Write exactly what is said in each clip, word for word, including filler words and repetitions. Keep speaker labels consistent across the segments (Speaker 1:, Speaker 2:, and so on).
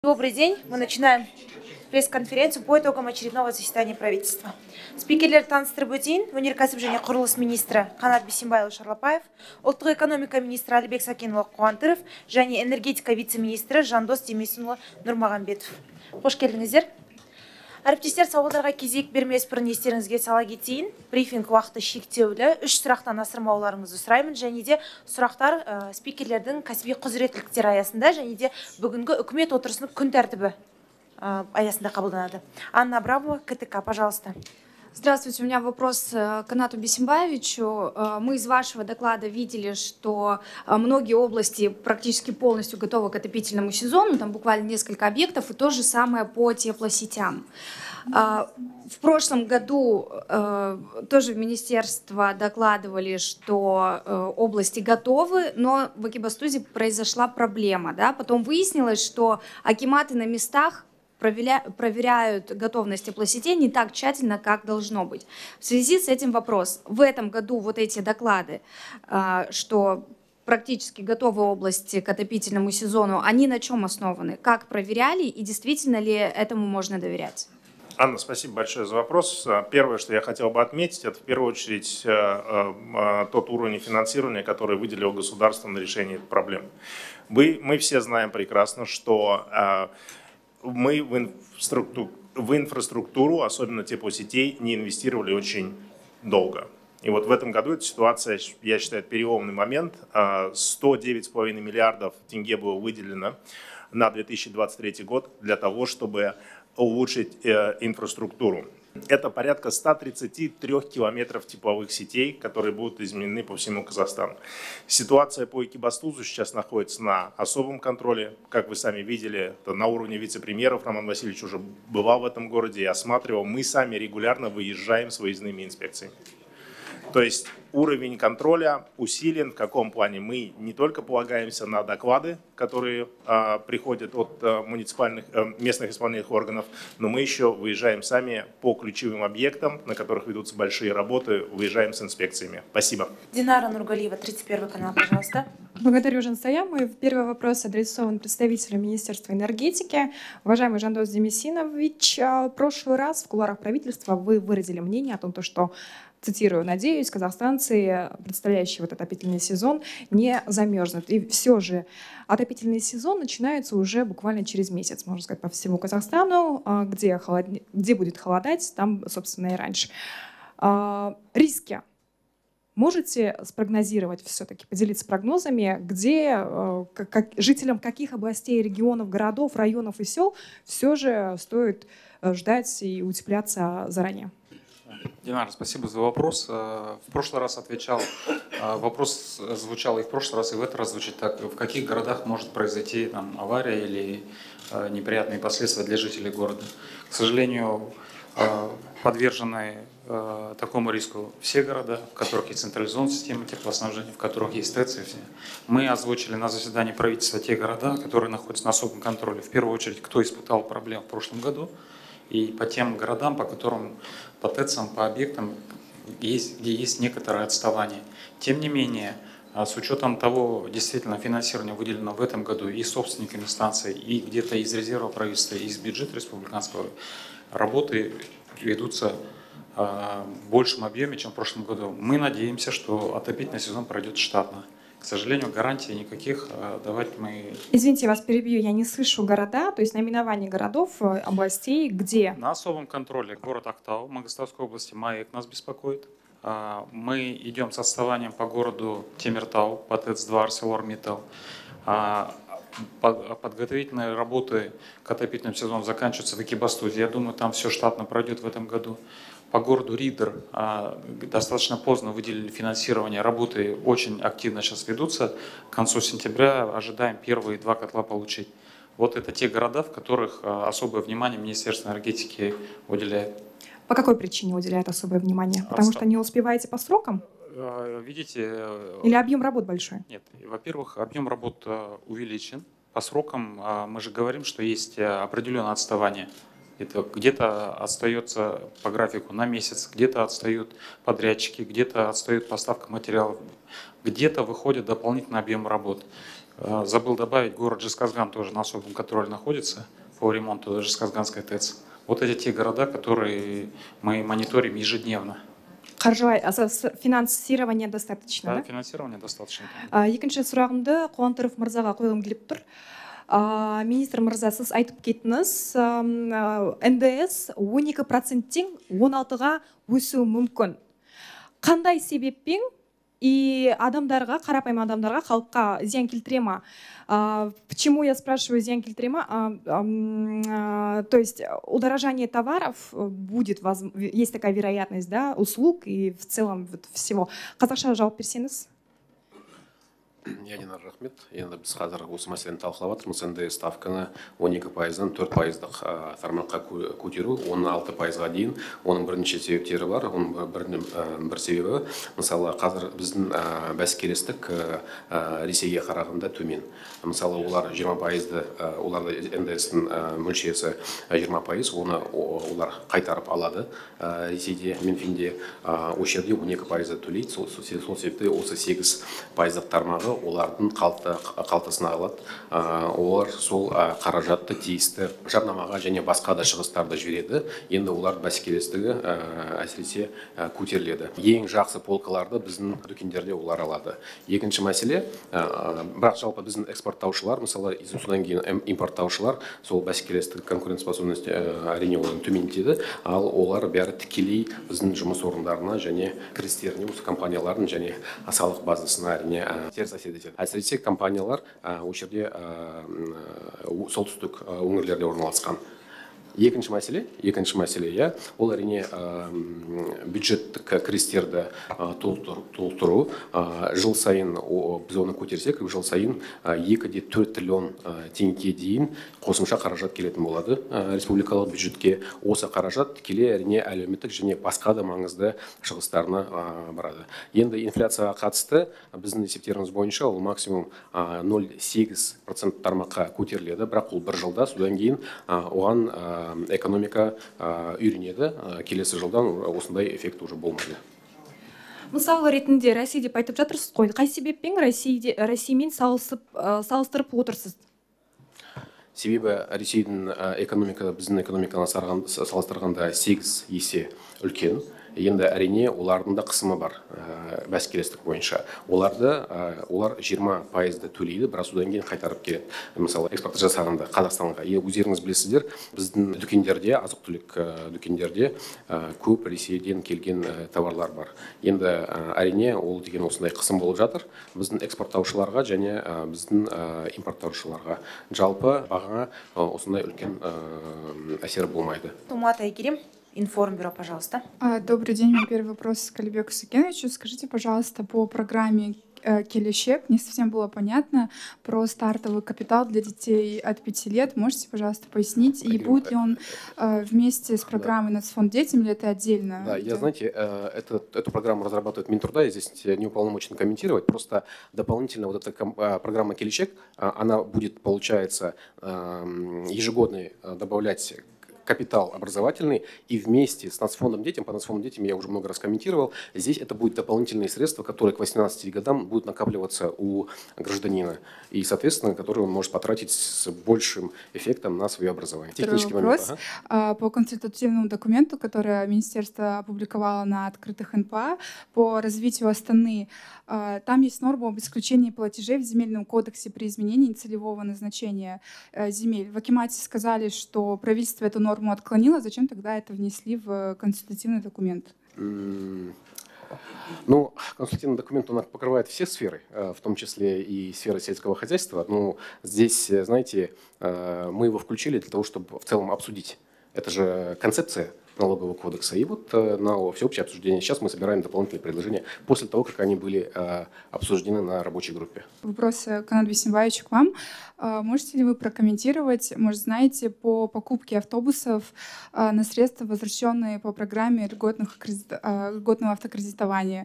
Speaker 1: Добрый день. Мы начинаем пресс-конференцию по итогам очередного заседания правительства. Спикерлер таныстырып өтейін, өнеркәсіп және құрылыс министрі Қанат Бисенбайұлы Шарлапаев, ұлттық экономика министрі Әлібек Сәкенұлы Қуантыров және энергетика вице-министрі Жандос Демесінұлы Нұрмағанбетов. Қош келдіңіздер. Әріптестер, сауалдарға кезек бермес бұрын естеріңізге сала кетейін. Брифинг уақыты шектеулі, үш сұрақтан асырмауларыңызды сұраймын, және де сұрақтар ә, спикерлердің кәсіби құзыреттіліктері аясында, және де бүгінгі үкімет отырысының күн тәртібі ә, аясында қабылданады. Анна Абрамова, КТК, пожалуйста.
Speaker 2: Здравствуйте, у меня вопрос к Канату Бисенбаевичу. Мы из вашего доклада видели, что многие области практически полностью готовы к отопительному сезону, там буквально несколько объектов, и то же самое по теплосетям. В прошлом году тоже в министерство докладывали, что области готовы, но в Экибастузе произошла проблема. Да? Потом выяснилось, что акиматы на местах проверяют готовность теплосетей не так тщательно, как должно быть. В связи с этим вопрос. В этом году вот эти доклады, что практически готовы области к отопительному сезону, они на чем основаны? Как проверяли и действительно ли этому можно доверять?
Speaker 3: Анна, спасибо большое за вопрос. Первое, что я хотел бы отметить, это в первую очередь тот уровень финансирования, который выделил государство на решение этой проблемы. Мы, мы все знаем прекрасно, что мы в инфраструктуру, в инфраструктуру, особенно теплосетей, не инвестировали очень долго. И вот в этом году эта ситуация, я считаю, переломный момент. сто девять целых пять десятых миллиардов тенге было выделено на две тысячи двадцать третий год для того, чтобы улучшить инфраструктуру. Это порядка ста тридцати трёх километров тепловых сетей, которые будут изменены по всему Казахстану. Ситуация по Экибастузу сейчас находится на особом контроле. Как вы сами видели, на уровне вице-премьеров Роман Васильевич уже бывал в этом городе и осматривал. Мы сами регулярно выезжаем с выездными инспекциями. То есть уровень контроля усилен. В каком плане? Мы не только полагаемся на доклады, которые а, приходят от а, муниципальных, а, местных исполнительных органов, но мы еще выезжаем сами по ключевым объектам, на которых ведутся большие работы, выезжаем с инспекциями. Спасибо.
Speaker 1: Динара Нургалиева, тридцать первый канал, пожалуйста.
Speaker 4: Благодарю, Жансая. Мой первый вопрос адресован представителю Министерства энергетики. Уважаемый Жандос Демесинович, в прошлый раз в кулуарах правительства вы выразили мнение о том, что, цитирую, «надеюсь, казахстанцы, представляющие вот отопительный сезон, не замерзнут». И все же отопительный сезон начинается уже буквально через месяц, можно сказать, по всему Казахстану, где, холод... где будет холодать, там, собственно, и раньше. Риски. Можете спрогнозировать все-таки, поделиться прогнозами, где как, как, жителям каких областей, регионов, городов, районов и сел все же стоит ждать и утепляться заранее?
Speaker 5: Динара, спасибо за вопрос. В прошлый раз отвечал, вопрос звучал и в прошлый раз, и в этот раз звучит так. В каких городах может произойти там, авария или неприятные последствия для жителей города? К сожалению, подвержены такому риску все города, в которых есть централизованная система теплоснабжения, в которых есть ТЭЦ. Мы озвучили на заседании правительства те города, которые находятся на особом контроле. В первую очередь, кто испытал проблем в прошлом году, и по тем городам, по которым, по ТЭЦам, по объектам, есть, где есть некоторое отставание. Тем не менее, с учетом того, действительно, финансирование выделено в этом году и собственниками станций, и где-то из резерва правительства, и из бюджета республиканского, работы ведутся в большем объеме, чем в прошлом году. Мы надеемся, что отопительный сезон пройдет штатно. К сожалению, гарантий никаких давать мы...
Speaker 4: Извините, я вас перебью, я не слышу города, то есть наименование городов, областей, где?
Speaker 5: На особом контроле город Актау, Мангостауской области, Маек нас беспокоит. Мы идем с отставанием по городу Темиртау, по ТЭЦ-два, ArcelorMittal. Подготовительные работы к отопительному сезону заканчиваются в Экибастузе. Я думаю, там все штатно пройдет в этом году. По городу Ридер достаточно поздно выделили финансирование. Работы очень активно сейчас ведутся. К концу сентября ожидаем первые два котла получить. Вот это те города, в которых особое внимание Министерство энергетики уделяет.
Speaker 4: По какой причине уделяет особое внимание? Потому Остав... что не успеваете по срокам?
Speaker 5: Видите...
Speaker 4: Или объем работ большой?
Speaker 5: Нет. Во-первых, объем работ увеличен. По срокам мы же говорим, что есть определенное отставание. Это где-то остается по графику на месяц, где-то отстают подрядчики, где-то отстает поставка материалов, где-то выходит дополнительный объем работ. Забыл добавить, город Жезказган тоже на особом контроле находится. по ремонту Жезказганской ТЭЦ. Вот эти те города, которые мы мониторим ежедневно.
Speaker 4: Қаржылай, финансирование достаточно,
Speaker 5: Да,
Speaker 4: да?
Speaker 5: финансирование достаточно.
Speaker 4: Екінші сұрағымды Қуантыров мырзаға қойғым келіп тұр. А, министр мырза, сіз айтып кеттіңіз, эн дэ эс он екі проценттен он алтыға өсуі мүмкін. Қандай себеппен и адамдарға, қарапайым адамдарға, халыққа зиян келтіре ма? А, почему я спрашиваю, зиян келтіре ма? А, а, то есть удорожание товаров будет, есть такая вероятность, да, услуг и в целом вот всего. Қазақша жауап берсеңіз?
Speaker 6: Янина рахмет. Енді біз қазір осы мәселені талқылап жатырмыз. Эн дэ эс ставканы он екі пайыздан төрт пайыздық тармаққа көтеру, он алты пайызға дейін. Оның бірнеше себептері бар. Оның бір себебі, мысалы, қазір біздің бәсекелестік Ресейге қарағанда төмен. Мысалы, олар жиырма пайызды, оларды эн дэ эстің мөлшері жиырма пайыз, оны олар қайтарып алады. Ресейде, Минфинде осы жерде он екі пайызды төлейді. Сол себепті осы сегіз пайыздық тармағы олардың қалтасына алады. Олар сол қаражатты тиісті жарнамаға және басқа да шығыстарды жібереді. Енді олар бәсекелестігі әсіресе көтеріледі. Ең жақсы полкаларды біздің дүкендерде олар алады. Екінші мәселе, бірақ жалпы біздің экспорттаушылар, мысалы, содан кейін импорттаушылар, сол бәсекелестік конкурентоспособность әрине олар төмендетеді, ал олар бәрі тікелей біздің жұмыс орындарына және кірістеріне, осы компаниялардың және салық базасына әрине теріс әсер етеді. Әсіресе компаниялар осы жерде солтүстік өңірлерде орналасқан. Екінші мәселе, екінші мәселе, я, ол әрине бюджеттік кірістерді толтыру. Жыл сайын біз оны көтерсек, жыл сайын екі де төрт триллион теңге дейін қосымша қаражат келетін болады республикалық бюджетке. Осы қаражат тікелей әрине әлеуметтік және басқа да маңызды шығыстарына барады. Енді инфляцияға қатысты біздің есептеріміз бойынша ол максимум нөл сегіз процент тармаққа көтеріледі, бірақ ол бір жылда, содан кейін оған экономика үйренеді, келесі жылдан осындай эффект уже болмайды.
Speaker 4: Мысалы ретінде Ресей деп айтып жатырсыз ғой. Қай себеппен Ресеймен салыстырып отырсыз?
Speaker 6: Себебі Ресейдің экономика біздің экономиканы салыстырғанда сегіз есе үлкен. Енді әрине олардың да қысымы бар бәсекелестік бойынша. Оларды олар жиырма пайызды төлейді, бірақ содан кейін қайтарып келеді. Мысалы, экспорт жасағанда Қазақстанға. Өздеріңіз білесіздер, біздің дүкендерде, азық-түлік дүкендерде көп Ресейден келген товарлар бар. Енді әрине ол деген осындай қысым болып жатыр. Біздің экспорттаушыларға және біздің импорттаушыларға жалпы бағаға осындай үлкен әсер болмайды.
Speaker 1: Тумат Айгерим. Информбюро, пожалуйста.
Speaker 7: Добрый день, мой первый вопрос к Алибеку Сакеновичу. Скажите, пожалуйста, по программе Келешек, не совсем было понятно про стартовый капитал для детей от пяти лет. Можете, пожалуйста, пояснить? И будет ли он вместе с программой «Нацфонд детям» или это отдельно?
Speaker 6: Да, я, знаете, это, эту программу разрабатывает Минтруда, я здесь не уполномочен комментировать. Просто дополнительно вот эта программа Келешек, она будет, получается, ежегодно добавлять капитал образовательный, и вместе с Нацфондом детям, по Нацфонду детям я уже много раз комментировал, здесь это будут дополнительные средства, которые к восемнадцати годам будут накапливаться у гражданина, и, соответственно, которые он может потратить с большим эффектом на свое образование.
Speaker 7: Технический вопрос. Ага. По консультативному документу, который Министерство опубликовало на открытых эн пэ а по развитию Астаны, там есть норма об исключении платежей в земельном кодексе при изменении целевого назначения земель. В Акимате сказали, что правительство эту норму отклонило. Зачем тогда это внесли в консультативный документ?
Speaker 6: Ну, консультативный документ, он покрывает все сферы, в том числе и сферы сельского хозяйства. Но здесь, знаете, мы его включили для того, чтобы в целом обсудить. Это же концепция налогового кодекса. И вот на всеобщее обсуждение сейчас мы собираем дополнительные предложения после того, как они были обсуждены на рабочей группе.
Speaker 7: Вопрос, Канат Бисимбаевич, к вам. Можете ли вы прокомментировать, может, знаете, по покупке автобусов на средства, возвращенные по программе льготных, льготного автокредитования?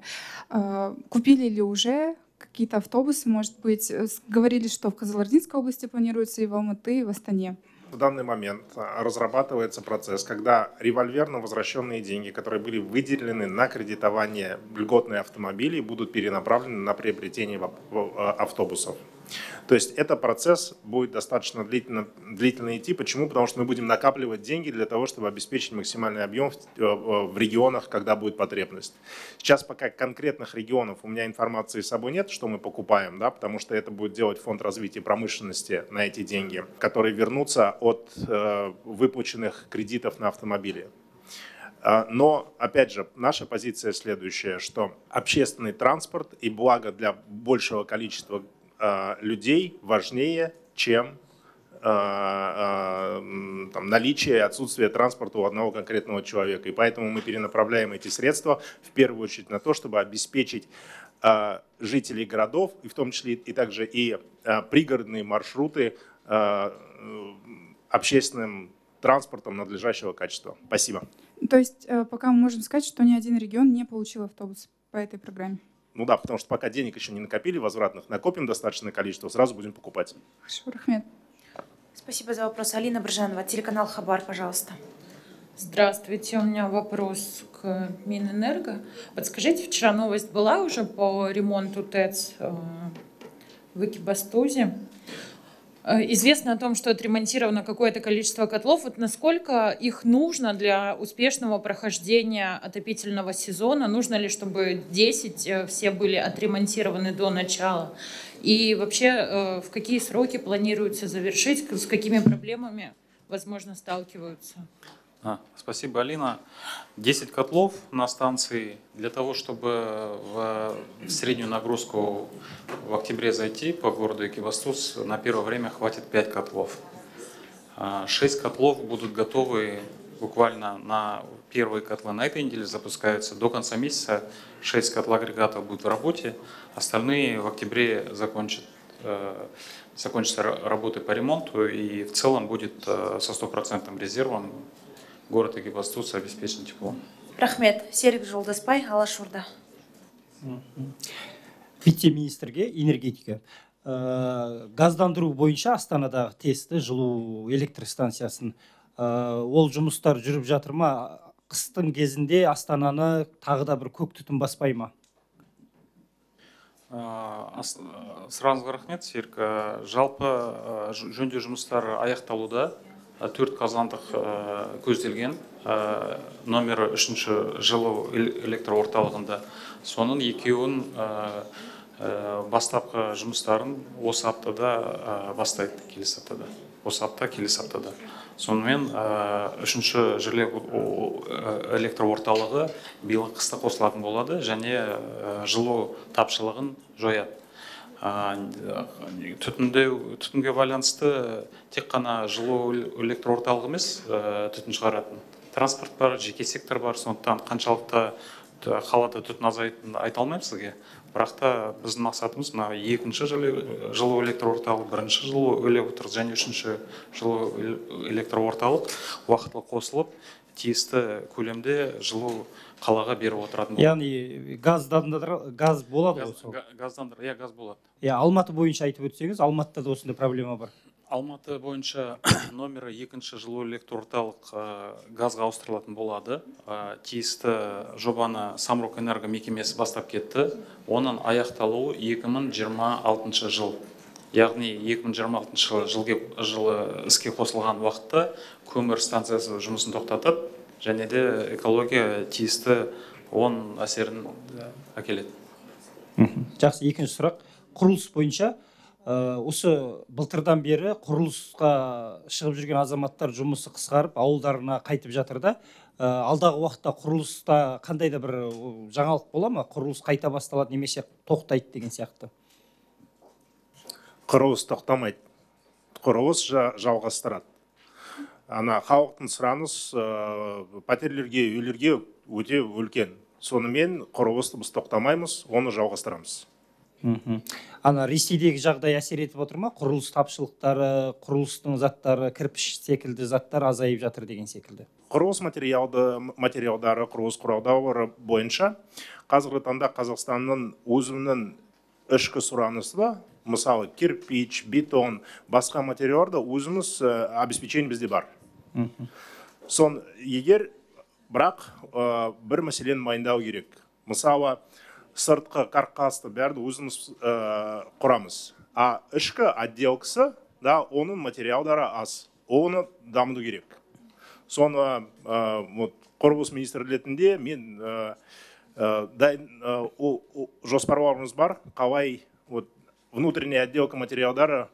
Speaker 7: Купили ли уже какие-то автобусы? Может быть, говорили, что в Казалардинской области планируется, и в Алматы, и в Астане?
Speaker 3: В данный момент разрабатывается процесс, когда револьверно возвращенные деньги, которые были выделены на кредитование льготных автомобилей, будут перенаправлены на приобретение автобусов. То есть это процесс будет достаточно длительно, длительно идти. Почему? Потому что мы будем накапливать деньги для того, чтобы обеспечить максимальный объем в, в регионах, когда будет потребность. Сейчас пока конкретных регионов у меня информации с собой нет, что мы покупаем, да, потому что это будет делать Фонд развития промышленности на эти деньги, которые вернутся от э, выплаченных кредитов на автомобили. Но, опять же, наша позиция следующая, что общественный транспорт и благо для большего количества э, людей важнее, чем э, э, там, наличие и отсутствие транспорта у одного конкретного человека. И поэтому мы перенаправляем эти средства в первую очередь на то, чтобы обеспечить э, жителей городов, и в том числе и также и э, пригородные маршруты э, общественным транспортом надлежащего качества. Спасибо.
Speaker 7: То есть пока мы можем сказать, что ни один регион не получил автобус по этой программе?
Speaker 3: Ну да, потому что пока денег еще не накопили возвратных, накопим достаточное количество, сразу будем покупать.
Speaker 7: Хорошо, Рахмет.
Speaker 1: Спасибо за вопрос. Алина Бржанова, телеканал Хабар, пожалуйста.
Speaker 8: Здравствуйте, у меня вопрос к Минэнерго. Подскажите, вчера новость была уже по ремонту ТЭЦ в Экибастузе. Известно о том, что отремонтировано какое-то количество котлов. Вот насколько их нужно для успешного прохождения отопительного сезона? Нужно ли, чтобы десять все были отремонтированы до начала? И вообще, в какие сроки планируется завершить? С какими проблемами, возможно, сталкиваются?
Speaker 5: А, спасибо, Алина. десять котлов на станции для того, чтобы в, в среднюю нагрузку в октябре зайти по городу Экибастуз, на первое время хватит пять котлов. шесть котлов будут готовы буквально на первые котлы на этой неделе запускаются. До конца месяца шесть котлоагрегатов будут в работе, остальные в октябре закончат, закончатся работы по ремонту, и в целом будет со стопроцентным резервом город Экибастуз обеспечен теплом.
Speaker 1: Рахмет. Серик Жолдаспай, Алашорда.
Speaker 9: Вице-министрге энергетика. Газдандыруу боюнча Астанадағы тесті жылу электр станциясын ол жұмыстар жүріп жатыр ма? Қыстың кезінде Астананы тағы да бір көк түтін баспай ма?
Speaker 5: Сұрағыңызға рахмет, Серік. Жалпы жөндеу жұмыстары аяқталуда. Төрт қазандық көзделген, номері үшінші жылу электр орталығында. Соның екеуін бастапқы жұмыстарын осы аптада бастайды, келесі аптада. Осы апта, келесі аптада. Сонымен үшінші жылу электр орталығы биыл қыста қосылатын болады және жылу тапшылығын жояды. Түтінге байланысты тек қана жылу электр орталығы емес түтін шығаратын. Транспорт бар, жеке сектор бар, сондықтан қаншалықты қалада түтін азайтынын айта алмаймын сізге. Бірақ та біздің мақсатымыз мына екінші жылу электр орталық, бірінші жылу электр және үшінші жылу электр орталық уақытылы қосылып, тиісті көлемде жылу қалаға беріп отыратын болады.
Speaker 9: Яғни газ болады ғой?
Speaker 5: Газдандыр, иә, газ болады.
Speaker 9: Алматы бойынша айтып өтсеңіз, Алматыда да осындай проблема бар.
Speaker 5: Алматы бойынша номері екінші жылу электр орталық газға ауыстырылатын болады. Тиісті жобаны Самұрық энерго мекемесі бастап кетті. Оның аяқталуы екі мың жиырма алтыншы жыл. Яғни екі мың жиырма алтыншы жылы іске қосылған уақытта көмір станциясы жұмысын тоқтатып, және де экология тиісті оң әсерін әкеледі.
Speaker 9: Жақсы, екінші сұрақ. Құрылыс бойынша осы былтырдан бері құрылысқа шығып жүрген азаматтар жұмысы қысқарып, ауылдарына қайтып жатыр да. Алдағы уақытта құрылыста қандай да бір жаңалық бола ма? Құрылыс қайта басталады немесе тоқтайды деген сияқты?
Speaker 3: Құрылыс тоқтамайды. Құрылыс жалғастырады. Ана халықтың сұраныс пәтерлерге, үйлерге өте үлкен. Сонымен құрылысты біз тоқтамаймыз, оны жалғастырамыз.
Speaker 9: Ана Ресейдегі жағдай әсер етіп отыр ма? Құрылыс тапшылықтары, құрылыстың заттары, кірпіш секілді заттар азайып жатыр деген секілді.
Speaker 3: Құрылыс материалдары, құрылыс құралдары бойынша қазіргі таңда Қазақстанның өзінің ішкі сұранысы да, мысалы кирпич, бетон, басқа материалдарда өзіміз обеспечение бізде бар. Сон егер бірақ бір мәселені мойындау керек. Мысалы сыртқы каркасты бәрді өзіміз ә, құрамыз. А ішкі отделкасы, да, оның материалдары аз. Оны дамыту керек. Соны ә, вот, құрылыс министрлігінде мен ә, ә, дайын ә, о, о, жоспарларымыз бар, қалай вот, внутренняя отделка материалдары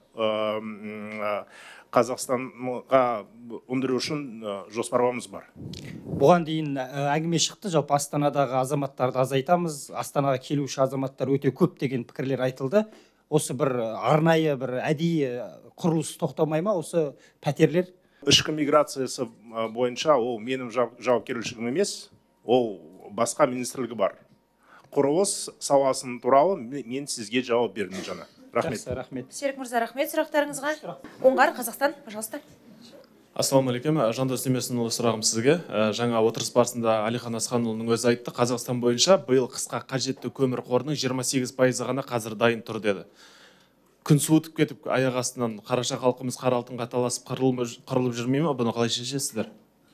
Speaker 3: ә, Қазақстанға өндіру үшін жоспарларымыз бар.
Speaker 9: Бұған дейін әңгіме шықты, жалпы Астанадағы азаматтарды азайтамыз, Астанаға келуші азаматтар өте көп деген пікірлер айтылды. Осы бір арнайы, бір әдейі құрылыс тоқтамай ма, осы пәтерлер?
Speaker 3: Ішкі миграциясы бойынша ол менің жауапкершілігім емес, ол басқа министрлігі бар. Құрылыс саласының туралы мен сізге жауап бердім жаңа. Рахмет.
Speaker 9: Рахмет.
Speaker 1: Серік Мырза, рахмет сұрақтарыңызға. Оңғар, Қазақстан, пожалуйста.
Speaker 10: Ассалаумағалейкум, Жандос Демесінұлы сұрағым сізге. Жаңа отырыс барысында Әлихан Асханұлының өзі айтты, Қазақстан бойынша биыл қысқа қажетті көмір қорының жиырма сегіз пайызы ғана қазір дайын тұр деді. Күн суытып кетіп, аяқ астынан қараша халқымыз қара алтынға таласып қырылып жүрмей ме? Бұны қалай шешесіздер?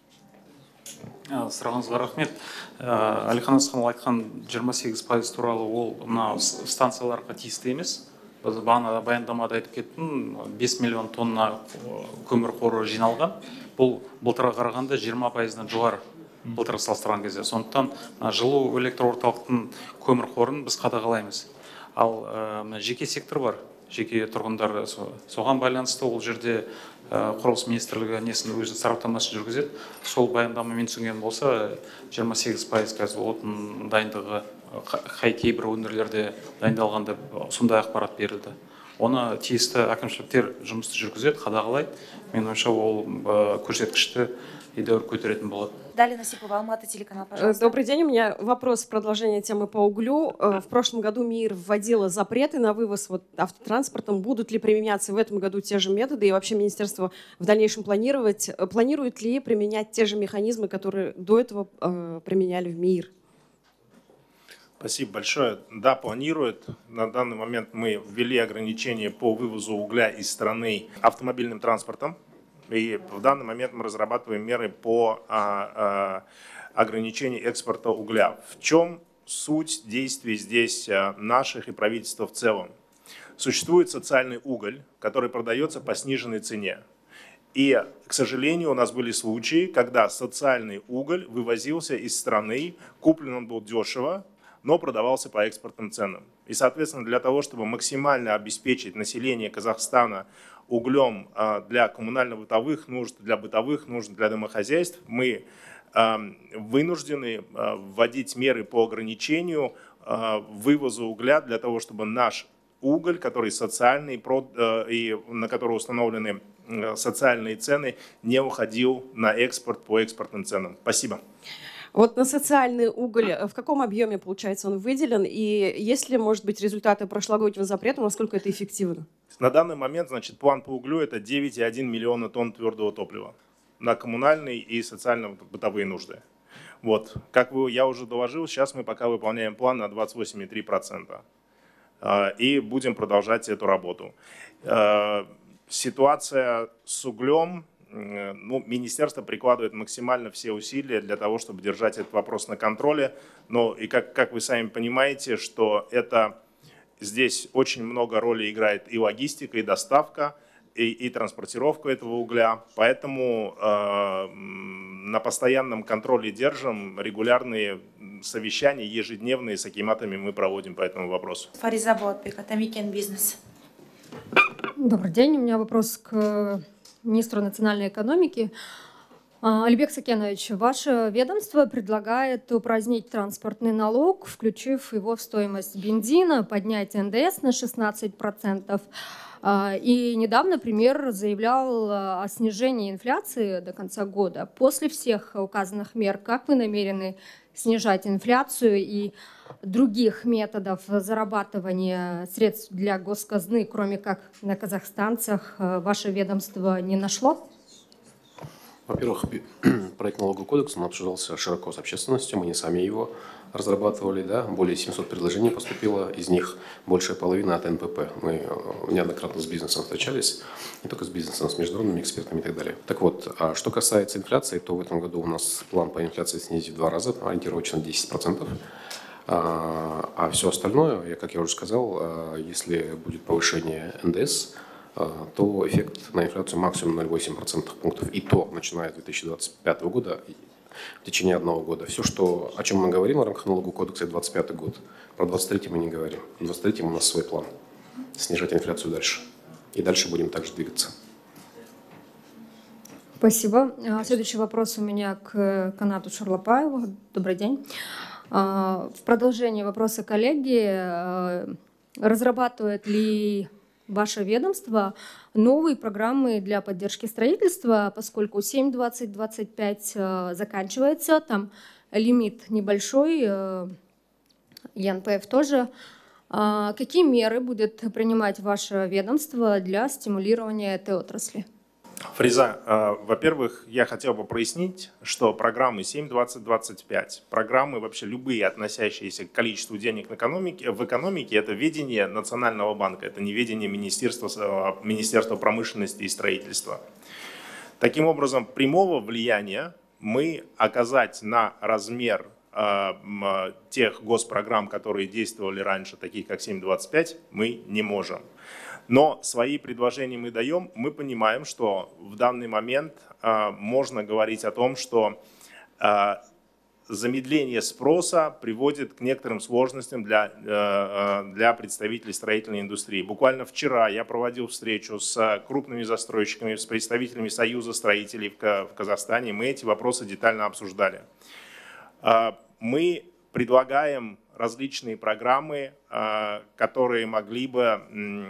Speaker 5: Сұрағыңызға рахмет. Әлихан Асханұлы айтқан жиырма сегіз пайыз туралы ол мына станцияларға тиісті емес. Біз бағана баяндамада айтып кеттім, бес миллион тонна көмір қоры жиналған. Бұл былтырға қарағанда жиырма пайыздан жоғары былтырғы салыстырған кезде. Сондықтан жылу электр орталықтың көмір қорын біз қадағалаймыз. Ал жеке сектор бар, жеке тұрғындар, соған байланысты ол жерде құрылыс министрлігі несін өзі сараптамасын жүргізеді. Сол баяндамамен түсінген болса, жиырма сегіз пайыз қазір отын дайындығы қай кейбір өңірлерде дайындалғанда сондай ақпарат берілді. Оны тиісті әкімшіліктер жұмысты жүргізеді, қадағалайды. Мен ойымша ол көрсеткішті едәуір көтеретін болады.
Speaker 1: Далее Насипова, Алматы, телеканал, пожалуйста.
Speaker 11: Добрый день. У меня вопрос в продолжение темы по углю. В прошлом году МИИР вводила запреты на вывоз вот, автотранспортом. Будут ли применяться в этом году те же методы? И вообще министерство в дальнейшем планировать, планирует ли применять те же механизмы, которые до этого э, применяли в МИИР?
Speaker 3: Спасибо большое. Да, планирует. На данный момент мы ввели ограничения по вывозу угля из страны автомобильным транспортом. И в данный момент мы разрабатываем меры по а, а, ограничению экспорта угля. В чем суть действий здесь наших и правительства в целом? Существует социальный уголь, который продается по сниженной цене. И, к сожалению, у нас были случаи, когда социальный уголь вывозился из страны, куплен он был дешево, но продавался по экспортным ценам. И, соответственно, для того, чтобы максимально обеспечить население Казахстана углем для коммунально-бытовых нужд, для бытовых нужд, для домохозяйств, мы вынуждены вводить меры по ограничению вывоза угля для того, чтобы наш уголь, который социальный и на который установлены социальные цены, не уходил на экспорт по экспортным ценам. Спасибо.
Speaker 11: Вот на социальный уголь в каком объеме, получается, он выделен? И есть ли, может быть, результаты прошлогоднего запрета, насколько это эффективно?
Speaker 3: На данный момент, значит, план по углю – это девять целых одна десятая миллиона тонн твердого топлива на коммунальные и социально-бытовые нужды. Вот. Как вы, я уже доложил, сейчас мы пока выполняем план на двадцать восемь целых три десятых процента. И будем продолжать эту работу. Ситуация с углем. Ну, министерство прикладывает максимально все усилия для того, чтобы держать этот вопрос на контроле. Но и как, как вы сами понимаете, что это здесь очень много роли играет и логистика, и доставка, и, и транспортировка этого угля. Поэтому э, на постоянном контроле держим, регулярные совещания, ежедневные с акиматами мы проводим по этому вопросу.
Speaker 1: Фариза Болотбек, Атамикен бизнес.
Speaker 12: Добрый день, у меня вопрос к министру национальной экономики. Алибек Сакенович, ваше ведомство предлагает упразднить транспортный налог, включив его в стоимость бензина, поднять эн дэ эс на шестнадцать процентов. И недавно премьер заявлял о снижении инфляции до конца года. После всех указанных мер, как вы намерены снижать инфляцию и других методов зарабатывания средств для госказны, кроме как на казахстанцах, ваше ведомство не нашло?
Speaker 6: Во-первых, проект налогового кодекса он обсуждался широко с общественностью, мы не сами его разрабатывали, да, более семисот предложений поступило, из них большая половина от эн пэ пэ. Мы неоднократно с бизнесом встречались, не только с бизнесом, с международными экспертами и так далее. Так вот, а что касается инфляции, то в этом году у нас план по инфляции снизить в два раза, ориентировочно десять процентов. А, а все остальное, я, как я уже сказал, если будет повышение эн дэ эс, то эффект на инфляцию максимум ноль целых восемь десятых процентных пунктов. И то, начиная с две тысячи двадцать пятого года, в течение одного года. Все, что, о чем мы говорим в рамках налогового кодекса, это двадцать пятый год. Про двадцать третий мы не говорим. В двадцать третьем у нас свой план. Снижать инфляцию дальше. И дальше будем также двигаться.
Speaker 12: Спасибо. Следующий вопрос у меня к Канату Шарлапаеву. Добрый день. В продолжение вопроса коллеги, разрабатывает ли ваше ведомство новые программы для поддержки строительства, поскольку семь двадцать двадцать пять заканчивается, там лимит небольшой, е эн пэ эф тоже. Какие меры будет принимать ваше ведомство для стимулирования этой отрасли?
Speaker 3: Фриза, э, во-первых, я хотел бы прояснить, что программы семь двадцать двадцать пять, программы вообще любые, относящиеся к количеству денег в экономике, в экономике, это ведение Национального банка, это не ведение Министерства, Министерства промышленности и строительства. Таким образом, прямого влияния мы оказать на размер э, тех госпрограмм, которые действовали раньше, таких как семь двадцать пять, мы не можем. Но свои предложения мы даем, мы понимаем, что в данный момент э, можно говорить о том, что э, замедление спроса приводит к некоторым сложностям для, э, для представителей строительной индустрии. Буквально вчера я проводил встречу с крупными застройщиками, с представителями Союза строителей в, в Казахстане, мы эти вопросы детально обсуждали. Э, мы предлагаем различные программы, которые могли бы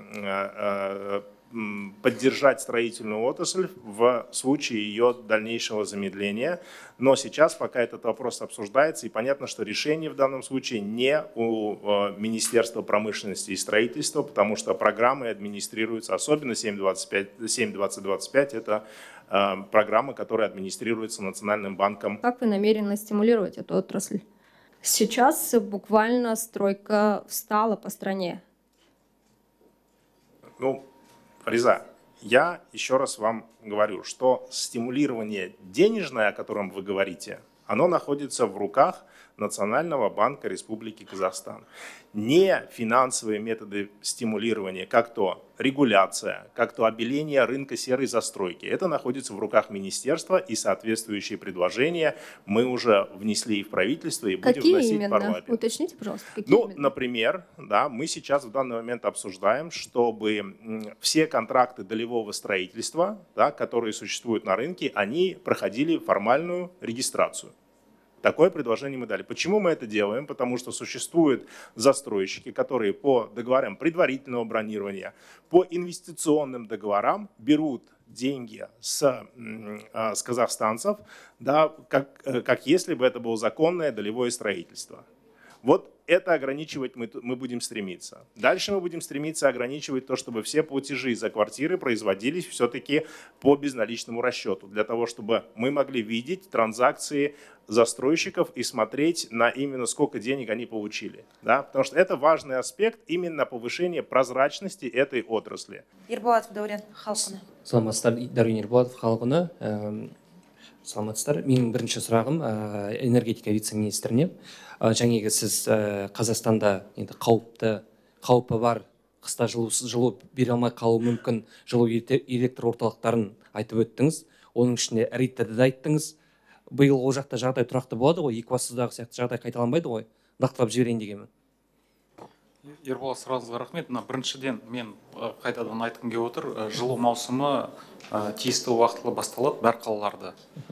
Speaker 3: поддержать строительную отрасль в случае ее дальнейшего замедления. Но сейчас пока этот вопрос обсуждается, и понятно, что решение в данном случае не у Министерства промышленности и строительства, потому что программы администрируются, особенно семь двадцать двадцать пять, это программа, которая администрируется Национальным банком.
Speaker 12: Как вы намерены стимулировать эту отрасль? Сейчас буквально стройка встала по стране.
Speaker 3: Ну, Фриза, я еще раз вам говорю, что стимулирование денежное, о котором вы говорите, оно находится в руках Национального банка Республики Казахстан. Не финансовые методы стимулирования, как то регуляция, как то обеление рынка серой застройки. Это находится в руках министерства, и соответствующие предложения мы уже внесли и в правительство, и будем
Speaker 12: какие
Speaker 3: вносить
Speaker 12: именно?
Speaker 3: в парламент.
Speaker 12: Уточните, пожалуйста, какие
Speaker 3: Ну,
Speaker 12: именно?
Speaker 3: например, да, мы сейчас в данный момент обсуждаем, чтобы все контракты долевого строительства, да, которые существуют на рынке, они проходили формальную регистрацию. Такое предложение мы дали. Почему мы это делаем? Потому что существуют застройщики, которые по договорам предварительного бронирования, по инвестиционным договорам берут деньги с, с казахстанцев, да, как, как если бы это было законное долевое строительство. Вот это ограничивать мы, мы будем стремиться. Дальше мы будем стремиться ограничивать то, чтобы все платежи за квартиры производились все-таки по безналичному расчету, для того, чтобы мы могли видеть транзакции застройщиков и смотреть на именно сколько денег они получили. Да? Потому что это важный аспект именно повышения прозрачности этой отрасли.
Speaker 1: Ерболатов Даурен, халық үні.
Speaker 13: Саламатсыздар, Дәурен Ерболатов, халық үні. Саламатсыздар. Менің бірінші сұрағым энергетика вице-министріне. Жаңағы сіз Қазақстанда енді қауіпті, қаупі бар қыста жылу, жылу бере алмай қалуы мүмкін жылу электр орталықтарын айтып өттіңіз. Оның ішінде риттеді де айттыңыз. Биыл ол жақта жағдай тұрақты болады ғой, Екібастұздағы сияқты жағдай қайталанбайды ғой. Нақтылап жіберейін дегенмін.
Speaker 5: Ерболат, сұрағыңызға рахмет. Біріншіден мен қайтадан айтқым келіп отыр, жылу маусымы тиісті уақытылы басталады бар қалаларда.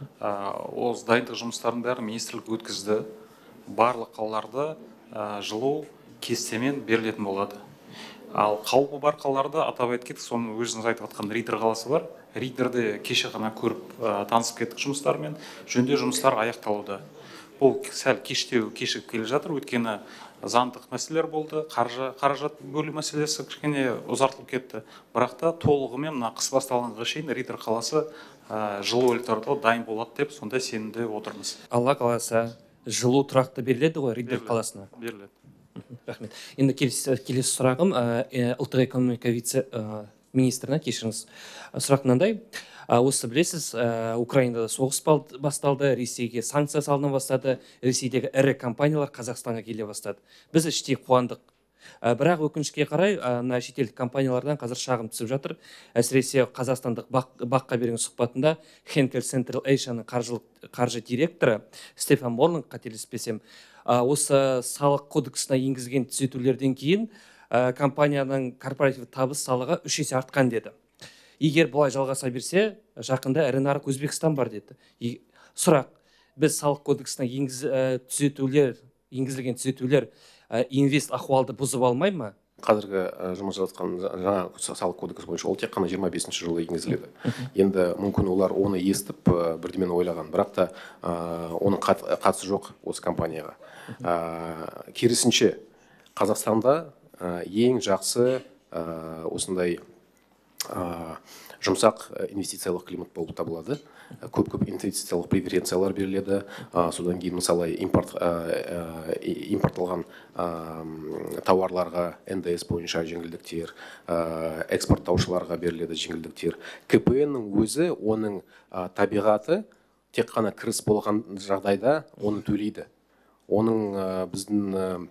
Speaker 5: Осы дайындық жұмыстарын бәрі министрлік өткізді. Барлық қалаларда жылу кестемен берілетін болады. Ал қаупі бар қалаларда атап айтып кеттік, соны өзіңіз айтып жатқан Риддер қаласы бар. Риддерде кеше ғана көріп танысып кеттік жұмыстармен, жөндеу жұмыстар аяқталуда. Бұл сәл кештеу кешігіп келе жатыр, өйткені заңдық мәселелер болды, қаражат бөлу мәселесі кішкене ұзартылып кетті. Бірақ та толығымен мына қыс басталғанға шейін Риддер қаласы жылу электр орталығы дайын болады деп сондай сенімде отырмыз.
Speaker 13: Алла қаласа жылу тұрақты беріледі ғой Риддер қаласына?
Speaker 5: Беріледі.
Speaker 13: Рахмет. Енді келесі сұрағым ұлттық экономика вице-министріне, кешіріңіз. Сұрақ мынандай. Осы білесіз, Украинада соғыс басталды, Ресейге санкция салына бастады, Ресейдегі ірі компаниялар Қазақстанға келе бастады. Біз іштей қуандық. Бірақ өкінішке қарай, мына шетелдік компаниялардан қазір шағым түсіп жатыр. Әсіресе қазақстандық баққа берген сұхбатында Henkel Central Asiaның қаржы директоры Стефан Морлинг, қателеспесем, осы салық кодексіне енгізген түзетулерден кейін компанияның корпоративті табыс салығы үш есе артқан деді. Егер бұлай жалғаса берсе, жақында ірі нарық Өзбекстан бар деді. Сұрақ, біз салық кодексіне енгізілген түзетулер инвест ахуалды бұзып алмай ма?
Speaker 6: Қазіргі жұмыс жатқан жаңа салық кодекс бойынша ол тек қана жиырма бесінші жылы енгізіледі. Енді мүмкін олар оны естіп бірдемені ойлаған, бірақ та оның қатысы жоқ осы компанияға. Керісінше, Қазақстанда ең жақсы осындай жұмсақ инвестициялық климат болып табылады. Көп-көп инвестициялық преференциялар беріледі. Содан кейін мысалы импортталған тауарларға эн дэ эс бойынша жеңілдіктер, экспорттаушыларға беріледі жеңілдіктер. ка пэ эн-нің өзі, оның табиғаты тек қана кіріс болған жағдайда оны төлейді. Оның біздің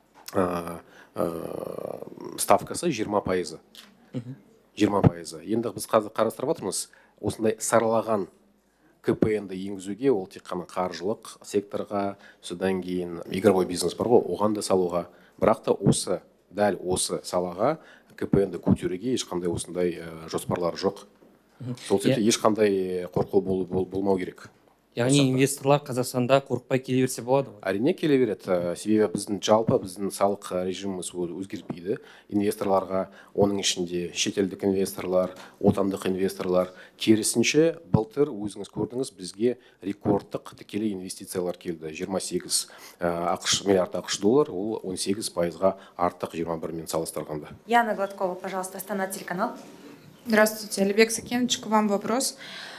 Speaker 6: ставкасы жиырма пайызы. жиырма пайызы. Енді біз қазір қарастырып отырмыз, осындай саралаған ка пэ эн-ді енгізуге ол тек қана қаржылық секторға, содан кейін игровой бизнес бар ғой, оған да салуға. Бірақ та осы, дәл осы салаға ка пэ эн-ді көтеруге ешқандай осындай жоспарлар жоқ. Сол себепті ешқандай қорқу болмау керек.
Speaker 13: Яғни инвесторлар Қазақстанда қорықпай келе берсе болады ғой?
Speaker 6: Әрине келе береді. Себебі біздің жалпы біздің салық режиміміз өзгермейді. Инвесторларға, оның ішінде шетелдік инвесторлар, отандық инвесторлар, керісінше былтыр өзіңіз көрдіңіз, бізге рекордтық тікелей инвестициялар келді. жиырма сегіз миллиард ақш доллар, ол он сегіз пайызға артық жиырма бір мен салыстырғанда.
Speaker 1: Яна Гладкова, пожалуйста, Астана телеканал.
Speaker 14: Здравствуйте, Алибек Сакенович, к вам вопрос.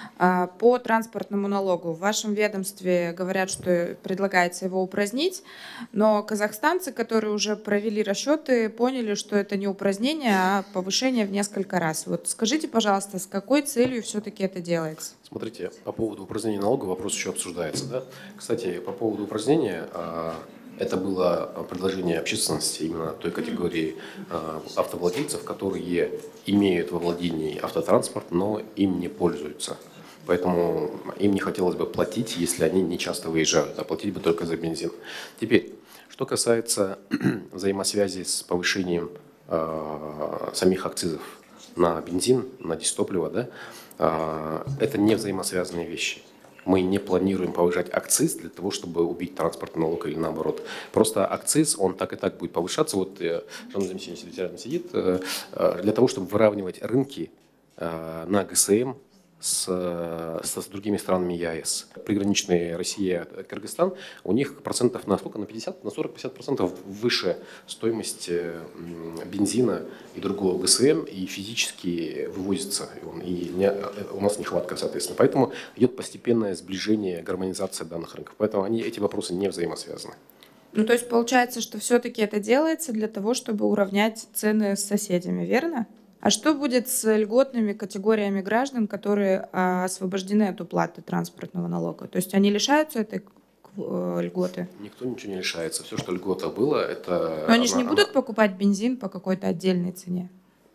Speaker 14: По транспортному налогу в вашем ведомстве говорят, что предлагается его упразднить, но казахстанцы, которые уже провели расчеты, поняли, что это не упразднение, а повышение в несколько раз. Вот скажите, пожалуйста, с какой целью все-таки это делается?
Speaker 6: Смотрите, по поводу упразднения налога вопрос еще обсуждается. Да? Кстати, по поводу упразднения, это было предложение общественности именно той категории автовладельцев, которые имеют во владении автотранспорт, но им не пользуются. Поэтому им не хотелось бы платить, если они не часто выезжают, а платить бы только за бензин. Теперь, что касается взаимосвязи с повышением э, самих акцизов на бензин, на дизтопливо, да, э, это не взаимосвязанные вещи. Мы не планируем повышать акциз для того, чтобы убить транспортный налог или наоборот. Просто акциз, он так и так будет повышаться. Вот Жанна Замесинович рядом сидит, э, для того, чтобы выравнивать рынки э, на гэ эс эм, С, с другими странами е а эс. Приграничные Россия, Кыргызстан, у них процентов на сколько? На пятьдесят, на сорок-пятьдесят процентов выше стоимость бензина и другого гэ эс эм, и физически вывозится. И не, у нас нехватка, соответственно. Поэтому идет постепенное сближение, гармонизация данных рынков. Поэтому они, эти вопросы не взаимосвязаны.
Speaker 14: Ну, то есть получается, что все-таки это делается для того, чтобы уравнять цены с соседями, верно? А что будет с льготными категориями граждан, которые а, освобождены от уплаты транспортного налога? То есть они лишаются этой э, льготы?
Speaker 6: Никто ничего не лишается. Все, что льгота было, это...
Speaker 14: Но они же не
Speaker 6: она,
Speaker 14: будут
Speaker 6: она...
Speaker 14: покупать бензин по какой-то отдельной цене?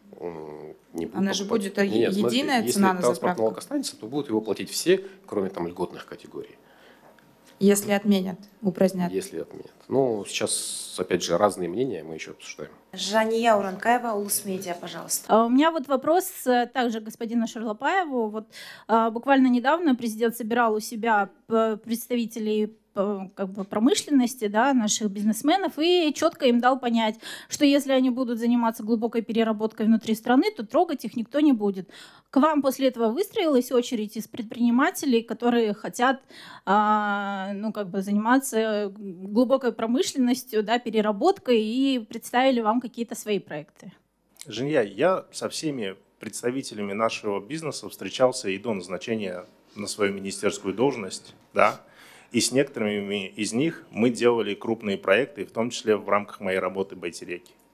Speaker 6: Не будут
Speaker 14: она
Speaker 6: покупать.
Speaker 14: же будет
Speaker 6: Нет,
Speaker 14: единая
Speaker 6: смотрите,
Speaker 14: цена
Speaker 6: если
Speaker 14: на
Speaker 6: транспортный
Speaker 14: заправку?
Speaker 6: налог останется, то будут его платить все, кроме там льготных категорий.
Speaker 14: Если отменят, упразднят?
Speaker 6: Если отменят. Ну, сейчас, опять же, разные мнения, мы еще обсуждаем.
Speaker 1: Жания Уранкаева, Улус Медиа, пожалуйста.
Speaker 15: У меня вот вопрос также господину Шарлапаеву. Вот буквально недавно президент собирал у себя представителей как бы промышленности, да, наших бизнесменов, и четко им дал понять, что если они будут заниматься глубокой переработкой внутри страны, то трогать их никто не будет. К вам после этого выстроилась очередь из предпринимателей, которые хотят а, ну, как бы заниматься глубокой промышленностью, да, переработкой, и представили вам какие-то свои проекты.
Speaker 3: Женя, я со всеми представителями нашего бизнеса встречался и до назначения на свою министерскую должность, да, и с некоторыми из них мы делали крупные проекты, в том числе в рамках моей работы «Байтереки».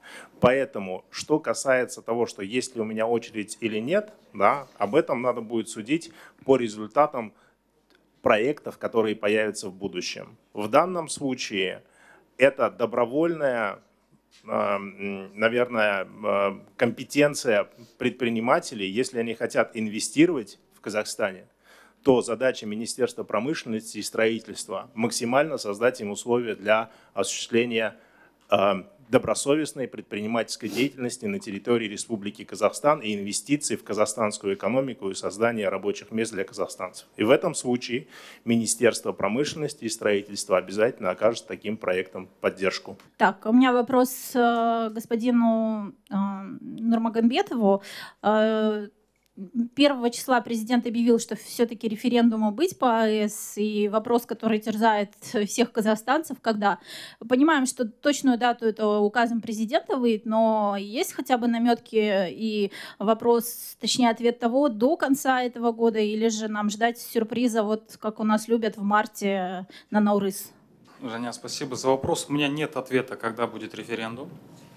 Speaker 3: Поэтому, что касается того, что есть ли у меня очередь или нет, да, об этом надо будет судить по результатам проектов, которые появятся в будущем. В данном случае это добровольная, наверное, компетенция предпринимателей. Если они хотят инвестировать в Казахстане, то задача Министерства промышленности и строительства максимально создать им условия для осуществления добросовестной предпринимательской деятельности на территории Республики Казахстан и инвестиций в казахстанскую экономику и создание рабочих мест для казахстанцев. И в этом случае Министерство промышленности и строительства обязательно окажет таким проектам поддержку.
Speaker 15: Так, у меня вопрос э, господину э, Нурмагомедову. Э, Первого числа президент объявил, что все-таки референдуму быть по АЭС, и вопрос, который терзает всех казахстанцев, когда. Понимаем, что точную дату это указом президента выйдет, но есть хотя бы наметки и вопрос, точнее ответ того, до конца этого года, или же нам ждать сюрприза, вот как у нас любят в марте на Наурыз?
Speaker 5: Женя, спасибо за вопрос. У меня нет ответа, когда будет референдум.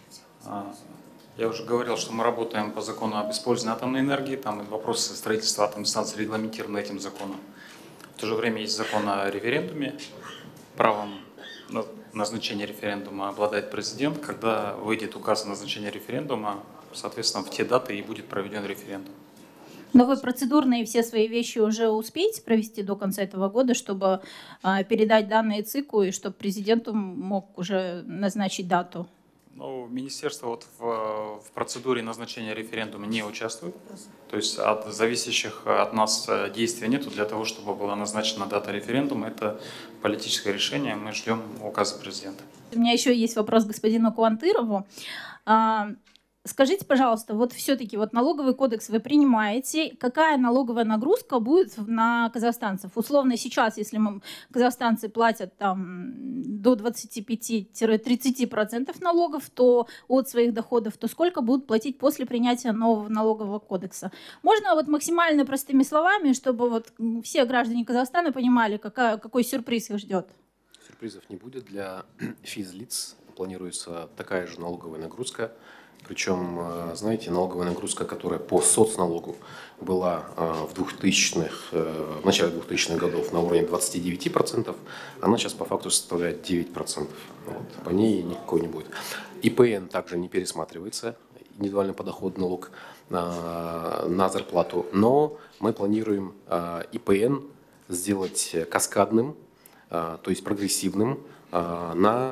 Speaker 5: Я уже говорил, что мы работаем по закону об использовании атомной энергии, там вопросы строительства атомной станции регламентированы этим законом. В то же время есть закон о референдуме, правом назначения референдума обладает президент. Когда выйдет указ о назначении референдума, соответственно, в те даты и будет проведен референдум.
Speaker 15: Но вы процедурные все свои вещи уже успеете провести до конца этого года, чтобы э, передать данные ЦИКу и чтобы президент мог уже назначить дату?
Speaker 5: Ну, министерство вот в, в процедуре назначения референдума не участвует. То есть от зависящих от нас действий нету для того, чтобы была назначена дата референдума. Это политическое решение. Мы ждем указа президента.
Speaker 15: У меня еще есть вопрос к господину Куантырову. Скажите, пожалуйста, вот все-таки вот налоговый кодекс вы принимаете, какая налоговая нагрузка будет на казахстанцев? Условно сейчас, если мы, казахстанцы платят там до двадцати пяти — тридцати процентов налогов, то от своих доходов, то сколько будут платить после принятия нового налогового кодекса? Можно вот максимально простыми словами, чтобы вот все граждане Казахстана понимали, какая, какой сюрприз их ждет?
Speaker 6: Сюрпризов не будет. Для физлиц планируется такая же налоговая нагрузка. Причем, знаете, налоговая нагрузка, которая по соцналогу была в двухтысячных, в начале двухтысячных годов на уровне двадцати девяти процентов, она сейчас по факту составляет девять процентов. Вот. По ней никакой не будет. ИПН также не пересматривается, индивидуальный подоходный налог на, на зарплату, но мы планируем ИПН сделать каскадным, то есть прогрессивным на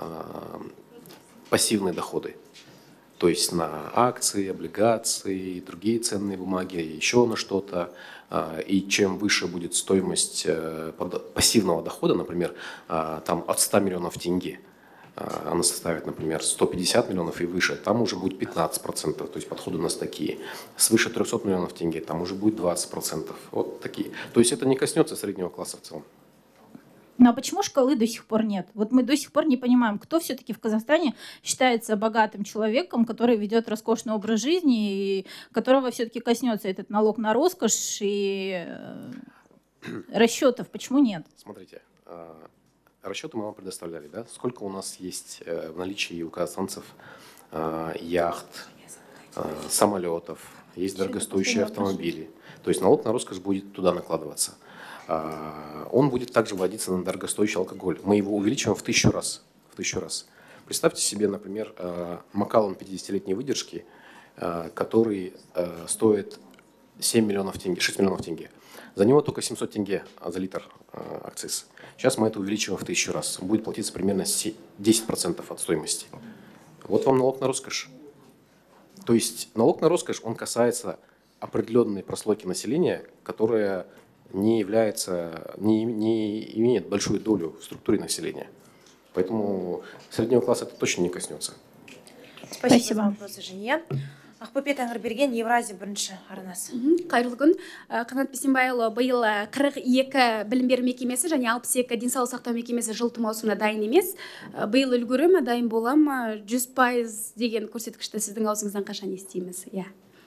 Speaker 6: пассивные доходы. То есть на акции, облигации, другие ценные бумаги, еще на что-то. И чем выше будет стоимость пассивного дохода, например, там от ста миллионов тенге, она составит, например, сто пятьдесят миллионов и выше, там уже будет пятнадцать процентов, то есть подходы у нас такие. Свыше трёхсот миллионов тенге, там уже будет двадцать процентов. Вот такие. То есть это не коснется среднего класса в целом.
Speaker 15: Ну а почему шкалы до сих пор нет? Вот мы до сих пор не понимаем, кто все-таки в Казахстане считается богатым человеком, который ведет роскошный образ жизни и которого все-таки коснется этот налог на роскошь и расчетов. Почему нет?
Speaker 6: Смотрите, расчеты мы вам предоставляли, да? Сколько у нас есть в наличии у казахстанцев яхт, самолетов, есть дорогостоящие автомобили. То есть налог на роскошь будет туда накладываться. Он будет также вводиться на дорогостоящий алкоголь. Мы его увеличиваем в тысячу раз. В тысячу раз. Представьте себе, например, Макаллан пятидесятилетней выдержки, который стоит семь миллионов тенге, шесть миллионов тенге. За него только семьсот тенге за литр акциз. Сейчас мы это увеличиваем в тысячу раз. Будет платиться примерно десять процентов от стоимости. Вот вам налог на роскошь. То есть налог на роскошь, он касается определенной прослойки населения, которая не является, не, не имеет большую долю в структуре населения. Поэтому среднего класса это точно не коснется.
Speaker 1: Спасибо за вопросы, Женя. Ақбөпе Тәңірберген, Евразия бірінші арнасы.
Speaker 16: Қайырлы күн. Қанат Бейсенбайұлы, биыл қырық екі білім беру мекемесі және алпыс екі денсаулық сақтау мекемесі жылыту маусымына дайын емес. Биыл үлгере ме, дайын бола ма? жүз пайыз деген көрсеткішті сіздің аузыңыздан қашан естейміз? Иә.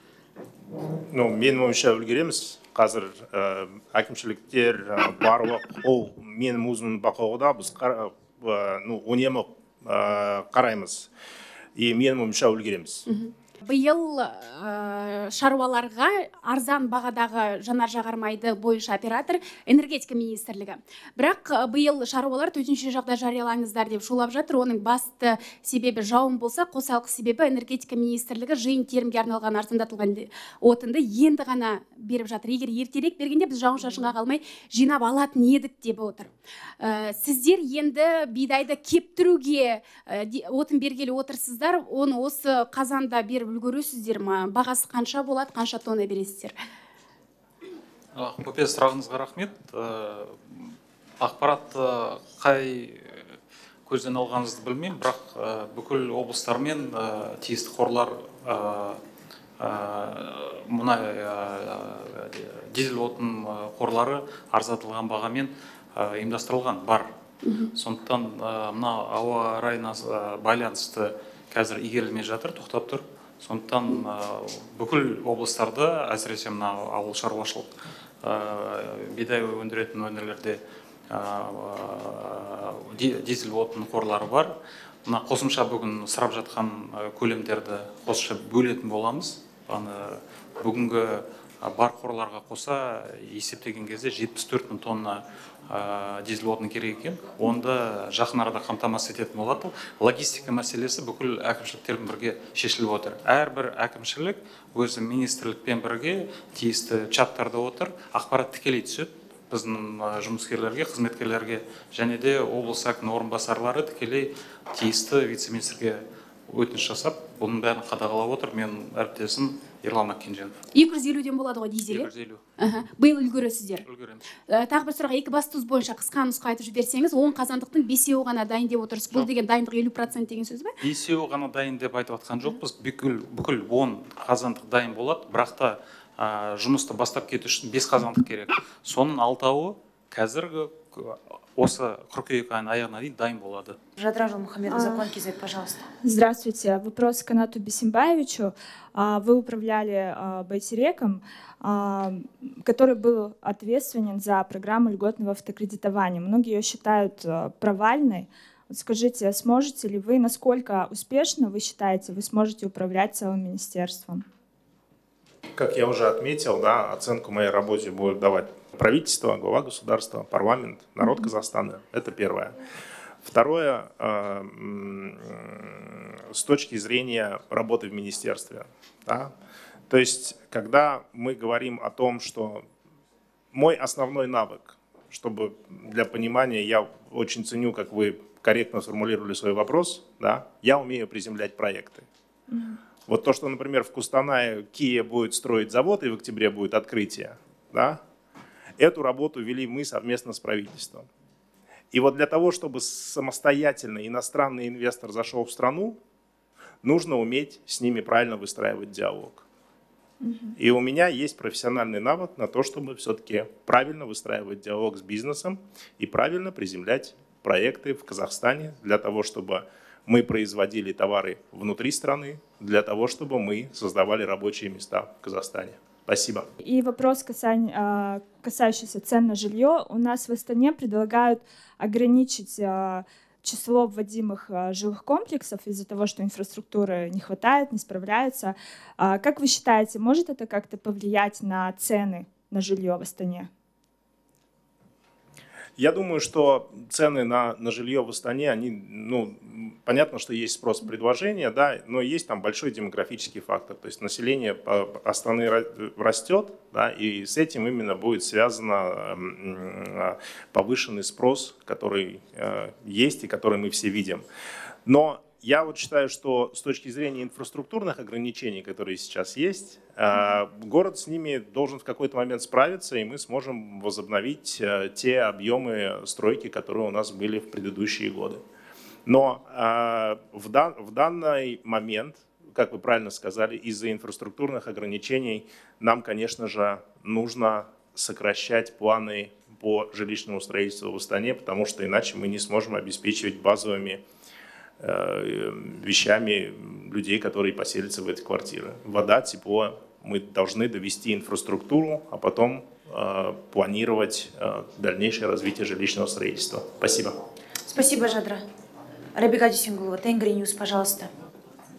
Speaker 3: Ну, менің ойымша үлгереміз. Қазір әкімшіліктер барлық ол менің өзімнің бақылауда біз ну, үнемі қараймыз. и менің ойымша үлгереміз.
Speaker 16: Биыл ә, шаруаларға арзан бағадағы жанар жағармайды бойынша оператор энергетика министрлігі. Бірақ биыл шаруалар төтенше жағдай жариялаңыздар деп шулап жатыр. Оның басты себебі жауын болса, қосалқы себебі энергетика министрлігі жиын терімге арналған арзандатылған отынды енді ғана беріп жатыр. Егер ертерек бергенде біз жауын шашынға қалмай жинап алатын едік деп отыр. Ә, сіздер енді бидайды кептіруге ә, отын бергелі отырсыздар, оны осы қазанда беріп үлгересіздер ма? Бағасы қанша болады, қанша тонна бересіздер?
Speaker 5: Көпе, сұрағыңызға рахмет. Ақпаратты қай көзден алғаныңызды білмеймін, бірақ бүкіл облыстармен тиісті қорлар мұнай дизель отын қорлары арзатылған бағамен ұйымдастырылған бар. Сондықтан мына ауа райына байланысты қазір игерілмей жатыр, тоқтап тұр. Сондықтан бүкіл облыстарда, әсіресе мына ауыл шаруашылық бидай өндіретін өңірлерде дизель отын қорлары бар. Мына қосымша бүгін сұрап жатқан көлемдерді қосымша бөлетін боламыз. Бүгінгі бар қорларға қоса есептеген кезде жетпіс төрт мың тонна дизель отын керек екен. Онда жақын арада қамтамасыз ететін болады. Логистика мәселесі бүкіл әкімшіліктермен бірге шешіліп отыр. Әрбір әкімшілік өзі министрлікпен бірге тиісті чаттарда отыр, ақпарат тікелей түседі біздің жұмыскерлерге, қызметкерлерге, және де облыс әкімінің орынбасарлары тікелей тиісті вице-министрге өтініш жасап, бұның бәрін қадағалап отыр. Мен әріптесім Ерлан Аккенженов.
Speaker 16: екі жүз елуден болады ғой дизель?
Speaker 5: екі жүз елу.
Speaker 16: Биыл үлгересіздер?
Speaker 5: Үлгереміз.
Speaker 16: Тағы бір сұрақ, екі бастуз бойынша қысқа нұсқа айтып жіберсеңіз, он қазандықтың бесеуі ғана дайын деп отырсыз. Бұл деген дайындық елу процент деген сөз бе?
Speaker 5: Бесеуі ғана дайын деп айтып жатқан жоқпыз. Бүкіл он қазандық дайын болады, бірақ та жұмысты бастап кету үшін бес қазандық керек. Соның алтауы қазіргі осы қыркүйек айының аяғына дейін дайын болады.
Speaker 1: Жадра Жолмухамедова, Закон кз, пожалуйста.
Speaker 17: Здравствуйте. Вопрос к Канату Бисимбаевичу. Вы управляли Байтереком, который был ответственен за программу льготного автокредитования. Многие ее считают провальной. Вот скажите, сможете ли вы, насколько успешно вы считаете, вы сможете управлять целым министерством?
Speaker 3: Как я уже отметил, да, оценку моей работе будет давать правительство, глава государства, парламент, народ Казахстана. Это первое. Второе, э, с точки зрения работы в министерстве. Да, то есть, когда мы говорим о том, что мой основной навык, чтобы для понимания, я очень ценю, как вы корректно сформулировали свой вопрос, да, я умею приземлять проекты. Вот то, что, например, в Кустанае Kia будет строить завод, и в октябре будет открытие, да, эту работу вели мы совместно с правительством. И вот для того, чтобы самостоятельно иностранный инвестор зашел в страну, нужно уметь с ними правильно выстраивать диалог. И у меня есть профессиональный навык на то, чтобы все-таки правильно выстраивать диалог с бизнесом и правильно приземлять проекты в Казахстане для того, чтобы мы производили товары внутри страны, для того, чтобы мы создавали рабочие места в Казахстане. Спасибо.
Speaker 17: И вопрос, касающийся цен на жилье. У нас в Астане предлагают ограничить число вводимых жилых комплексов из-за того, что инфраструктуры не хватает, не справляются. Как вы считаете, может это как-то повлиять на цены на жилье в Астане?
Speaker 3: Я думаю, что цены на, на жилье в Астане, они, ну, понятно, что есть спрос и предложение, да, но есть там большой демографический фактор. То есть население Астаны растет, да, и с этим именно будет связан повышенный спрос, который есть и который мы все видим. Но я вот считаю, что с точки зрения инфраструктурных ограничений, которые сейчас есть, город с ними должен в какой-то момент справиться, и мы сможем возобновить те объемы стройки, которые у нас были в предыдущие годы. Но в, дан, в данный момент, как вы правильно сказали, из-за инфраструктурных ограничений нам, конечно же, нужно сокращать планы по жилищному строительству в Астане, потому что иначе мы не сможем обеспечивать базовыми вещами людей, которые поселятся в эти квартиры. Вода, тепло. Мы должны довести инфраструктуру, а потом э, планировать э, дальнейшее развитие жилищного строительства. Спасибо.
Speaker 1: Спасибо, Жадра. Рабига Дюсингулова, Тенгри Ньюс, пожалуйста.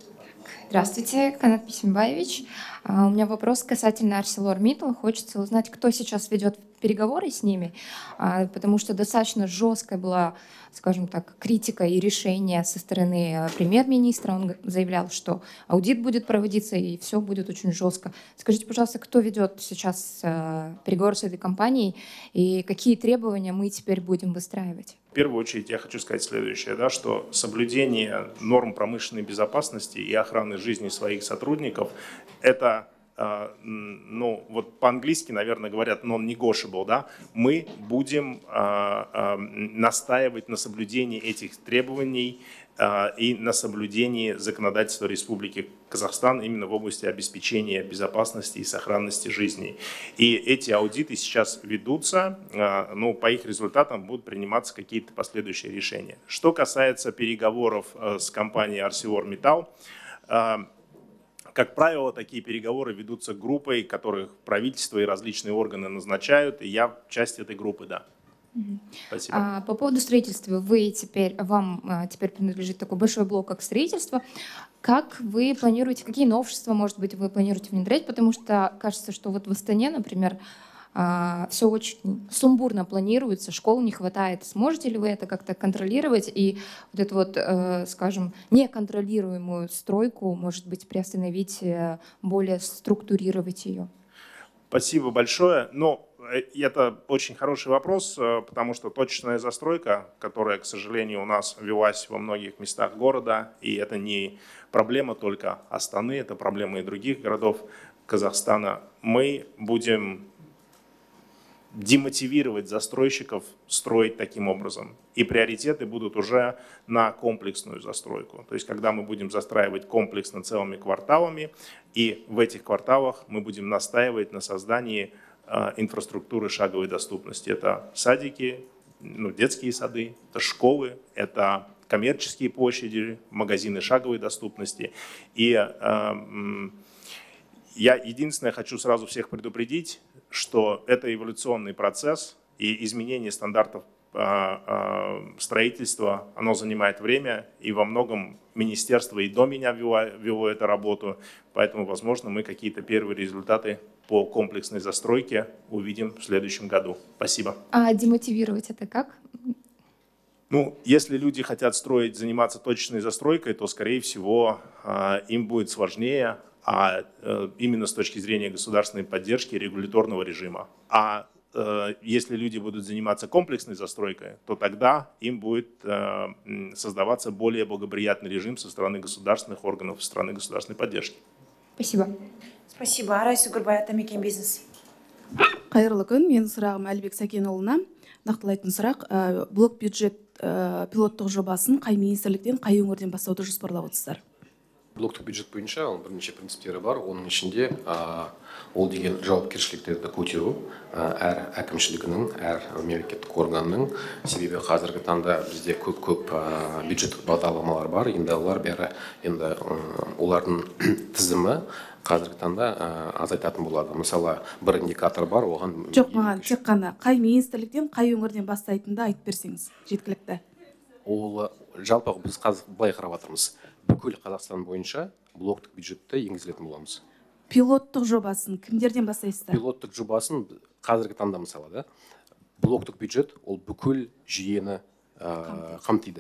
Speaker 18: Здравствуйте, Канат Бисимбаевич. А, У меня вопрос касательно ArcelorMittal. Хочется узнать, кто сейчас ведет переговоры с ними, а, потому что достаточно жесткая была, скажем так, критика и решение со стороны а, премьер-министра. Он г- заявлял, что аудит будет проводиться и все будет очень жестко. Скажите, пожалуйста, кто ведет сейчас а, переговоры с этой компанией и какие требования мы теперь будем выстраивать?
Speaker 3: В первую очередь я хочу сказать следующее, да, что соблюдение норм промышленной безопасности и охраны жизни своих сотрудников – это, э, ну, вот по-английски, наверное, говорят non-negotiable, да, мы будем э, э, настаивать на соблюдении этих требований э, и на соблюдении законодательства Республики Казахстан именно в области обеспечения безопасности и сохранности жизни. И эти аудиты сейчас ведутся, э, ну, по их результатам будут приниматься какие-то последующие решения. Что касается переговоров э, с компанией ArcelorMittal, э, как правило, такие переговоры ведутся группой, которых правительство и различные органы назначают, и я часть этой группы, да.
Speaker 18: Мгм.
Speaker 3: Спасибо.
Speaker 18: А, По поводу строительства, вы теперь, вам а, теперь принадлежит такой большой блок, как строительство. Как вы планируете, какие новшества, может быть, вы планируете внедрять? Потому что кажется, что вот в Астане, например, все очень сумбурно планируется, школ не хватает. Сможете ли вы это как-то контролировать и вот эту вот, э, скажем, неконтролируемую стройку, может быть, приостановить, э, более структурировать ее?
Speaker 3: Спасибо большое. Но э, это очень хороший вопрос, э, потому что точечная застройка, которая, к сожалению, у нас велась во многих местах города, и это не проблема только Астаны, это проблема и других городов Казахстана, мы будем демотивировать застройщиков строить таким образом. И приоритеты будут уже на комплексную застройку. То есть, когда мы будем застраивать комплексно целыми кварталами, и в этих кварталах мы будем настаивать на создании э, инфраструктуры шаговой доступности. Это садики, ну, детские сады, это школы, это коммерческие площади, магазины шаговой доступности. И э, м, я единственное хочу сразу всех предупредить, что это эволюционный процесс, и изменение стандартов э, э, строительства, оно занимает время, и во многом министерство и до меня вело, вело эту работу, поэтому, возможно, мы какие-то первые результаты по комплексной застройке увидим в следующем году. Спасибо.
Speaker 18: А демотивировать это как?
Speaker 3: Ну, если люди хотят строить, заниматься точечной застройкой, то, скорее всего, э, им будет сложнее, а э, именно с точки зрения государственной поддержки и регуляторного режима. А э, если люди будут заниматься комплексной застройкой, то тогда им будет э, создаваться более благоприятный режим со стороны государственных органов, со стороны государственной поддержки.
Speaker 18: Спасибо.
Speaker 1: Спасибо. Арайсу Гурбай, Атамекен бизнес.
Speaker 19: Қайырлы күн, менің сұрағым Әлібек Сәкенұлына. Нақтылайтын сұрақ, ә, блок бюджет ә, пилоттық жобасын қай министрліктен, қай өңірден бастауды жоспарлап отырсыздар?
Speaker 6: Блоктық бюджет бойынша оның бірнеше принциптері бар. Оның ішінде а, ол деген жауапкершіліктерді көтеру а, әр әкімшілігінің, әр мемлекеттік органның. Себебі қазіргі таңда бізде көп-көп а, бюджеттік бағдарламалар бар. Енді олар бәрі енді а, олардың тізімі қазіргі таңда а, азайтатын болады. Мысалы, бір индикатор бар, оған
Speaker 19: Жоқ, маған тек қана қай министрліктен, қай өңірден бастайтынды айтып берсеңіз, жеткілікті.
Speaker 6: Ол жалпы біз қазір былай қарап жатырмыз. Бүкіл Қазақстан бойынша блоктық бюджетті енгізілетін боламыз.
Speaker 19: Пилоттық жобасын кімдерден бастайсыздар?
Speaker 6: Пилоттық жобасын қазіргі таңда мысалы, да, блоктық бюджет ол бүкіл жүйені ә, қамтиды.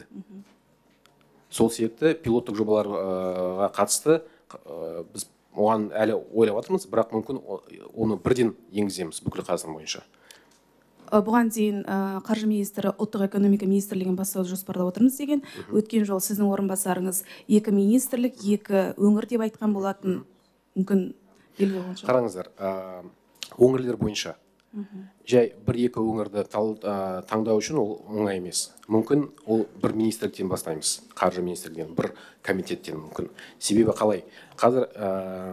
Speaker 6: Сол себепті пилоттық жобаларға қатысты ә, біз оған әлі ойлап жатырмыз, бірақ мүмкін оны бірден енгіземіз бүкіл Қазақстан бойынша.
Speaker 19: Бұған дейін ә, қаржы министрі ұлттық экономика министрлігін бастауды жоспарлап отырмыз деген. Өткен жол сіздің орынбасарыңыз екі министрлік, екі өңір деп айтқан болатын. Мүмкін белгілі болған шығар.
Speaker 6: Қараңыздар, ә, өңірлер бойынша жай бір-екі өңірді тал- ә, таңдау үшін ол оңай емес. Мүмкін ол бір министрліктен бастаймыз, қаржы министрлігінен, бір комитеттен мүмкін. Себебі қалай? Қазір ә,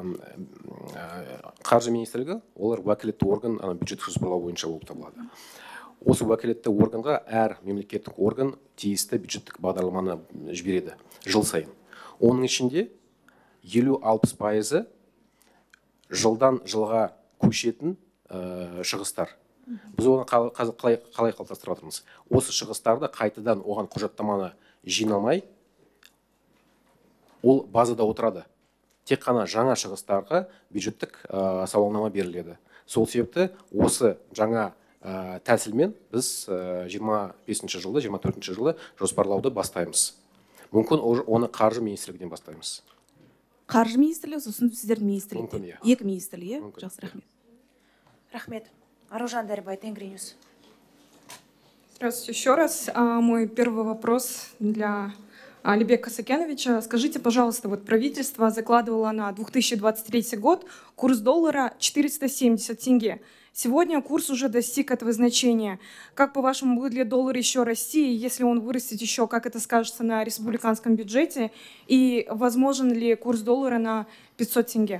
Speaker 6: ә, қаржы министрлігі олар уәкілетті орган, ана бюджет жоспарлау бойынша болып табылады. Осы уәкілетті органға әр мемлекеттік орган тиісті бюджеттік бағдарламаны жібереді жыл сайын. Оның ішінде елу-алпыс пайызы жылдан жылға көшетін ә, шығыстар. Біз оны қал- қаз- қалай, қалай қалыптастырып отырмыз? Осы шығыстарды қайтадан оған құжаттаманы жинамай, ол базада отырады. тек қана жаңа шығыстарға бюджеттік ә, сауалнама беріледі. Сол себепті осы жаңа ә, тәсілмен біз ә, жиырма бесінші жылды, жиырма төртінші жылы жоспарлауды бастаймыз. Мүмкін оны қаржы министрлігінен бастаймыз.
Speaker 19: Қаржы министрлігі, сосын сіздердің министрлікте.
Speaker 6: Мүмкін, иә.
Speaker 19: Екі министрлік, иә? Жақсы, рахмет.
Speaker 1: Рахмет. Аружан Дарибай, Тенгринюс.
Speaker 4: Здравствуйте еще раз. А, Мой первый вопрос для Алибека Сакеновича. Скажите, пожалуйста, вот правительство закладывало на две тысячи двадцать третий год курс доллара четыреста семьдесят тенге. Сегодня курс уже достиг этого значения. Как, по-вашему, будет ли доллар еще расти? И если он вырастет еще, как это скажется на республиканском бюджете? И возможен ли курс доллара на пятьсот тенге?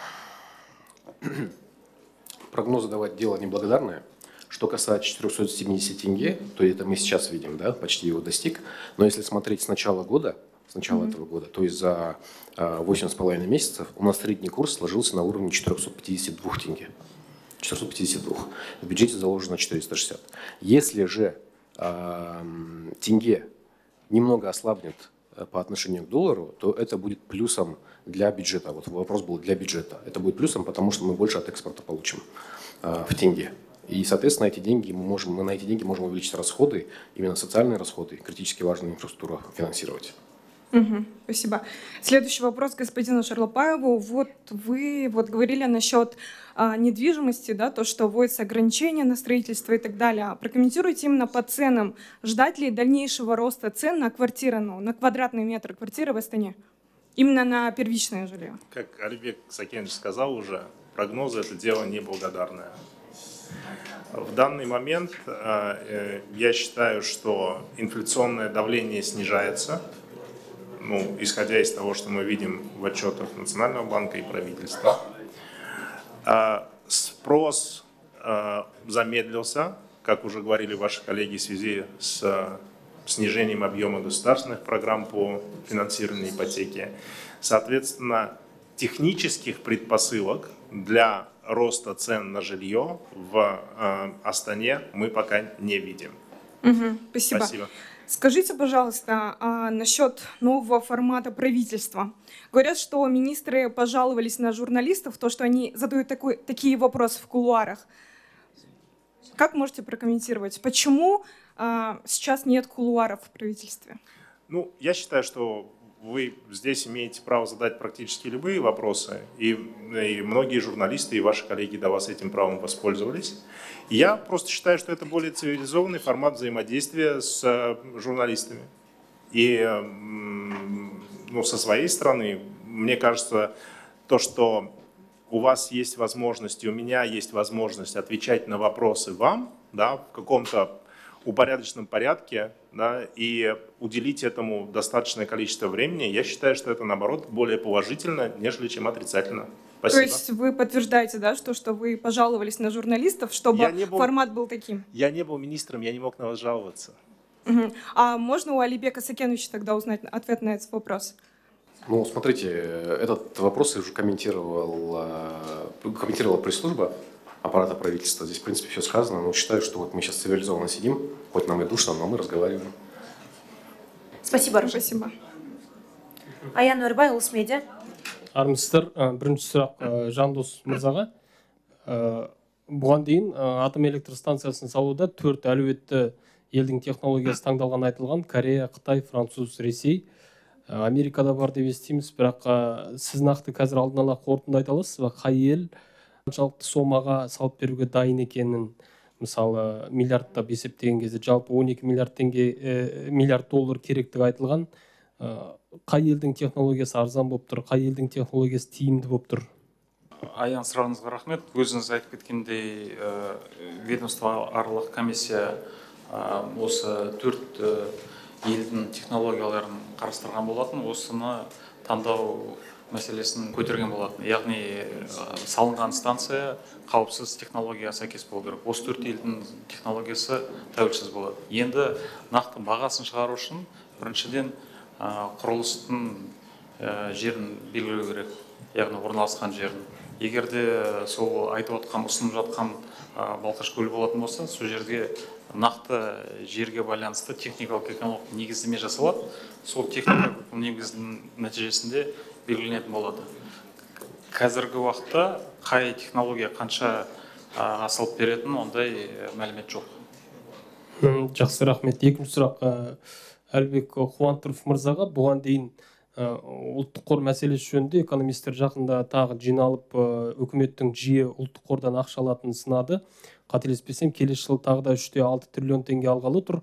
Speaker 6: Прогнозы давать дело неблагодарное. Что касается четырёхсот семидесяти тенге, то это мы сейчас видим, да, почти его достиг. Но если смотреть с начала года, с начала mm-hmm. этого года, то есть за восемь с половиной месяцев у нас средний курс сложился на уровне четырёхсот пятидесяти двух тенге. четырёхсот пятидесяти двух. В бюджете заложено четыреста шестьдесят. Если же э, тенге немного ослабнет по отношению к доллару, то это будет плюсом для бюджета. Вот вопрос был для бюджета. Это будет плюсом, потому что мы больше от экспорта получим э, в тенге. И, соответственно, эти деньги мы, можем, мы на эти деньги можем увеличить расходы, именно социальные расходы, критически важную инфраструктуру финансировать.
Speaker 4: Угу, спасибо. Следующий вопрос господину Шарлапаеву. Вот вы вот говорили насчет а, недвижимости, да, то, что вводятся ограничения на строительство и так далее. Прокомментируйте именно по ценам. Ждать ли дальнейшего роста цен на квартиры, ну, на квадратный метр квартиры в Астане? Именно на первичное жилье?
Speaker 3: Как Алибек Сакенович сказал уже, прогнозы – это дело неблагодарное. В данный момент э, я считаю, что инфляционное давление снижается, ну, исходя из того, что мы видим в отчетах Национального банка и правительства. Э, спрос э, замедлился, как уже говорили ваши коллеги, в связи с э, снижением объема государственных программ по финансированию ипотеки. Соответственно, технических предпосылок для роста цен на жилье в э, Астане мы пока не видим.
Speaker 4: Угу, спасибо.
Speaker 3: Спасибо.
Speaker 4: Скажите, пожалуйста, а насчет нового формата правительства. Говорят, что министры пожаловались на журналистов, то, что они задают такой, такие вопросы в кулуарах. Как можете прокомментировать, почему а, сейчас нет кулуаров в правительстве?
Speaker 3: Ну, я считаю, что вы здесь имеете право задать практически любые вопросы, и, и многие журналисты и ваши коллеги до вас этим правом воспользовались. Я просто считаю, что это более цивилизованный формат взаимодействия с журналистами. И ну, со своей стороны, мне кажется, то, что у вас есть возможность, и у меня есть возможность отвечать на вопросы вам, да, в каком-то упорядоченном порядке, да, и уделить этому достаточное количество времени, я считаю, что это, наоборот, более положительно, нежели чем отрицательно. Спасибо.
Speaker 4: То есть вы подтверждаете, да, что, что вы пожаловались на журналистов, чтобы был, формат был таким?
Speaker 3: Я не был министром, я не мог на вас жаловаться.
Speaker 4: Угу. А можно у Алибека Сакеновича тогда узнать ответ на этот вопрос?
Speaker 6: Ну, смотрите, этот вопрос уже комментировал, комментировала пресс-служба аппарата правительства. Здесь, в принципе, все сказано, но считаю, что вот мы сейчас цивилизованно сидим, хоть нам и душно, но мы разговариваем.
Speaker 1: Спасибо, Аружан.
Speaker 4: Спасибо.
Speaker 1: Аян Нурбай, Улсмедиа.
Speaker 20: Армысыздар, бірінші сұрақ Жандос мырзаға. Бұған дейін атом электр станциясын салуда төрт әлеуетті елдің технологиясы таңдалған айтылған: Корея, Қытай, Француз, Ресей. Америкада бар деп естиміз, бірақ сіз нақты қазір алдын ала қорытынды айта аласыз ба? Қай ел қаншалықты сомаға салып беруге дайын екенін, мысалы миллиардтап есептеген кезде жалпы он екі миллиард теңге миллиард доллар керектігі айтылған. Қай елдің технологиясы арзан болып тұр, қай елдің технологиясы тиімді болып тұр?
Speaker 5: Аян, сұрағыңызға рахмет. Өзіңіз айтып кеткендей, ведомство аралық комиссия осы төрт елдің технологияларын қарастырған болатын, осыны таңдау мәселесін көтерген болатын. Яғни салынған станция қауіпсіз технологияға сәйкес болу керек. Осы төрт елдің технологиясы тәуелсіз болады. Енді нақты бағасын шығару үшін біріншіден құрылыстың жерін белгілеу керек, яғни орналасқан жерін. Егер де сол айтып отқан, ұсынып жатқан Балқаш көлі болатын болса, сол жерге нақты жерге байланысты техникалық экономикалық негіздеме жасалады. Сол техникалық негіздің нәтижесінде белгіленетін болады. Қазіргі уақытта қай технология қанша асылып беретін ондай мәлімет жоқ.
Speaker 20: Жақсы, рахмет. Екінші сұрақ Әлібек Қуантұров мырзаға. Бұған дейін ұлттық қор мәселесі жөнінде экономистер жақында тағы жиналып үкіметтің жиі ұлттық қордан ақша алатынын сынады. Қателеспесем, келесі жылы тағы да үш те алты триллион теңге алғалы тұр.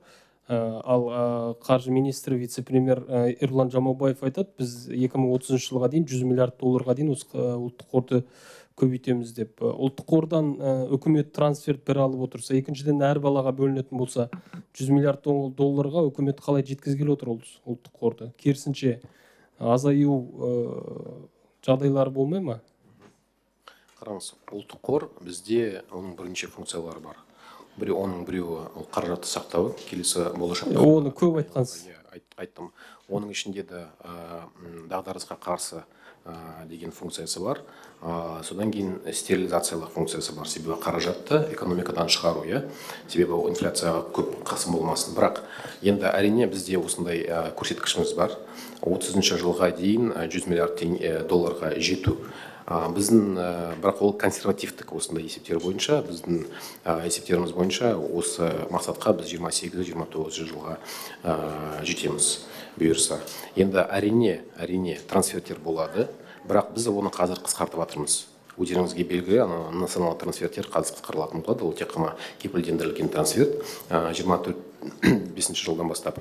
Speaker 20: Ал қаржы министрі, вице-премьер Ерлан Жамаубаев айтады, біз екі мың отызыншы жылға дейін жүз миллиард долларға дейін ұлттық қорды көбейтеміз деп. Ұлттық қордан үкімет трансферт бір алып отырса, екіншіден әр балаға бөлінетін болса, жүз миллиард долларға үкімет қалай жеткізгелі отыр ұлттық қорды? Керісінше азаю жағдайлары болмай ма?
Speaker 6: Қараңыз, ұлттық қор бізде оның бірнеше функциялары бар. Біреу оның біреуі қаражатты сақтауы, келесі болашақта.
Speaker 20: Оны көп айтқансыз.
Speaker 6: Айттым. Оның ішінде де дағдарысқа қарсы деген функциясы бар. Содан кейін стерилизациялық функциясы бар. Себебі қаражатты экономикадан шығару, себебі инфляцияға көп қасым болмасын. Бірақ енді әрине бізде осындай көрсеткішіміз бар. отызыншы жылға дейін жүз миллиард долларға жету. Біздің, бірақ ол консервативтік осындай есептер бойынша, біздің есептеріміз бойынша осы мақсатқа біз жиырма сегіз жиырма тоғыз жылға жетеміз бұйырса. Енді әрине, әрине трансферттер болады, бірақ біз оны қазір қысқартып жатырмыз. Өздеріңізге белгілі, националдық трансферттер қазір қысқарылатын болады, ол тек қана кепілдендірілген трансферт жиырма төрт бесінші жылдан бастап.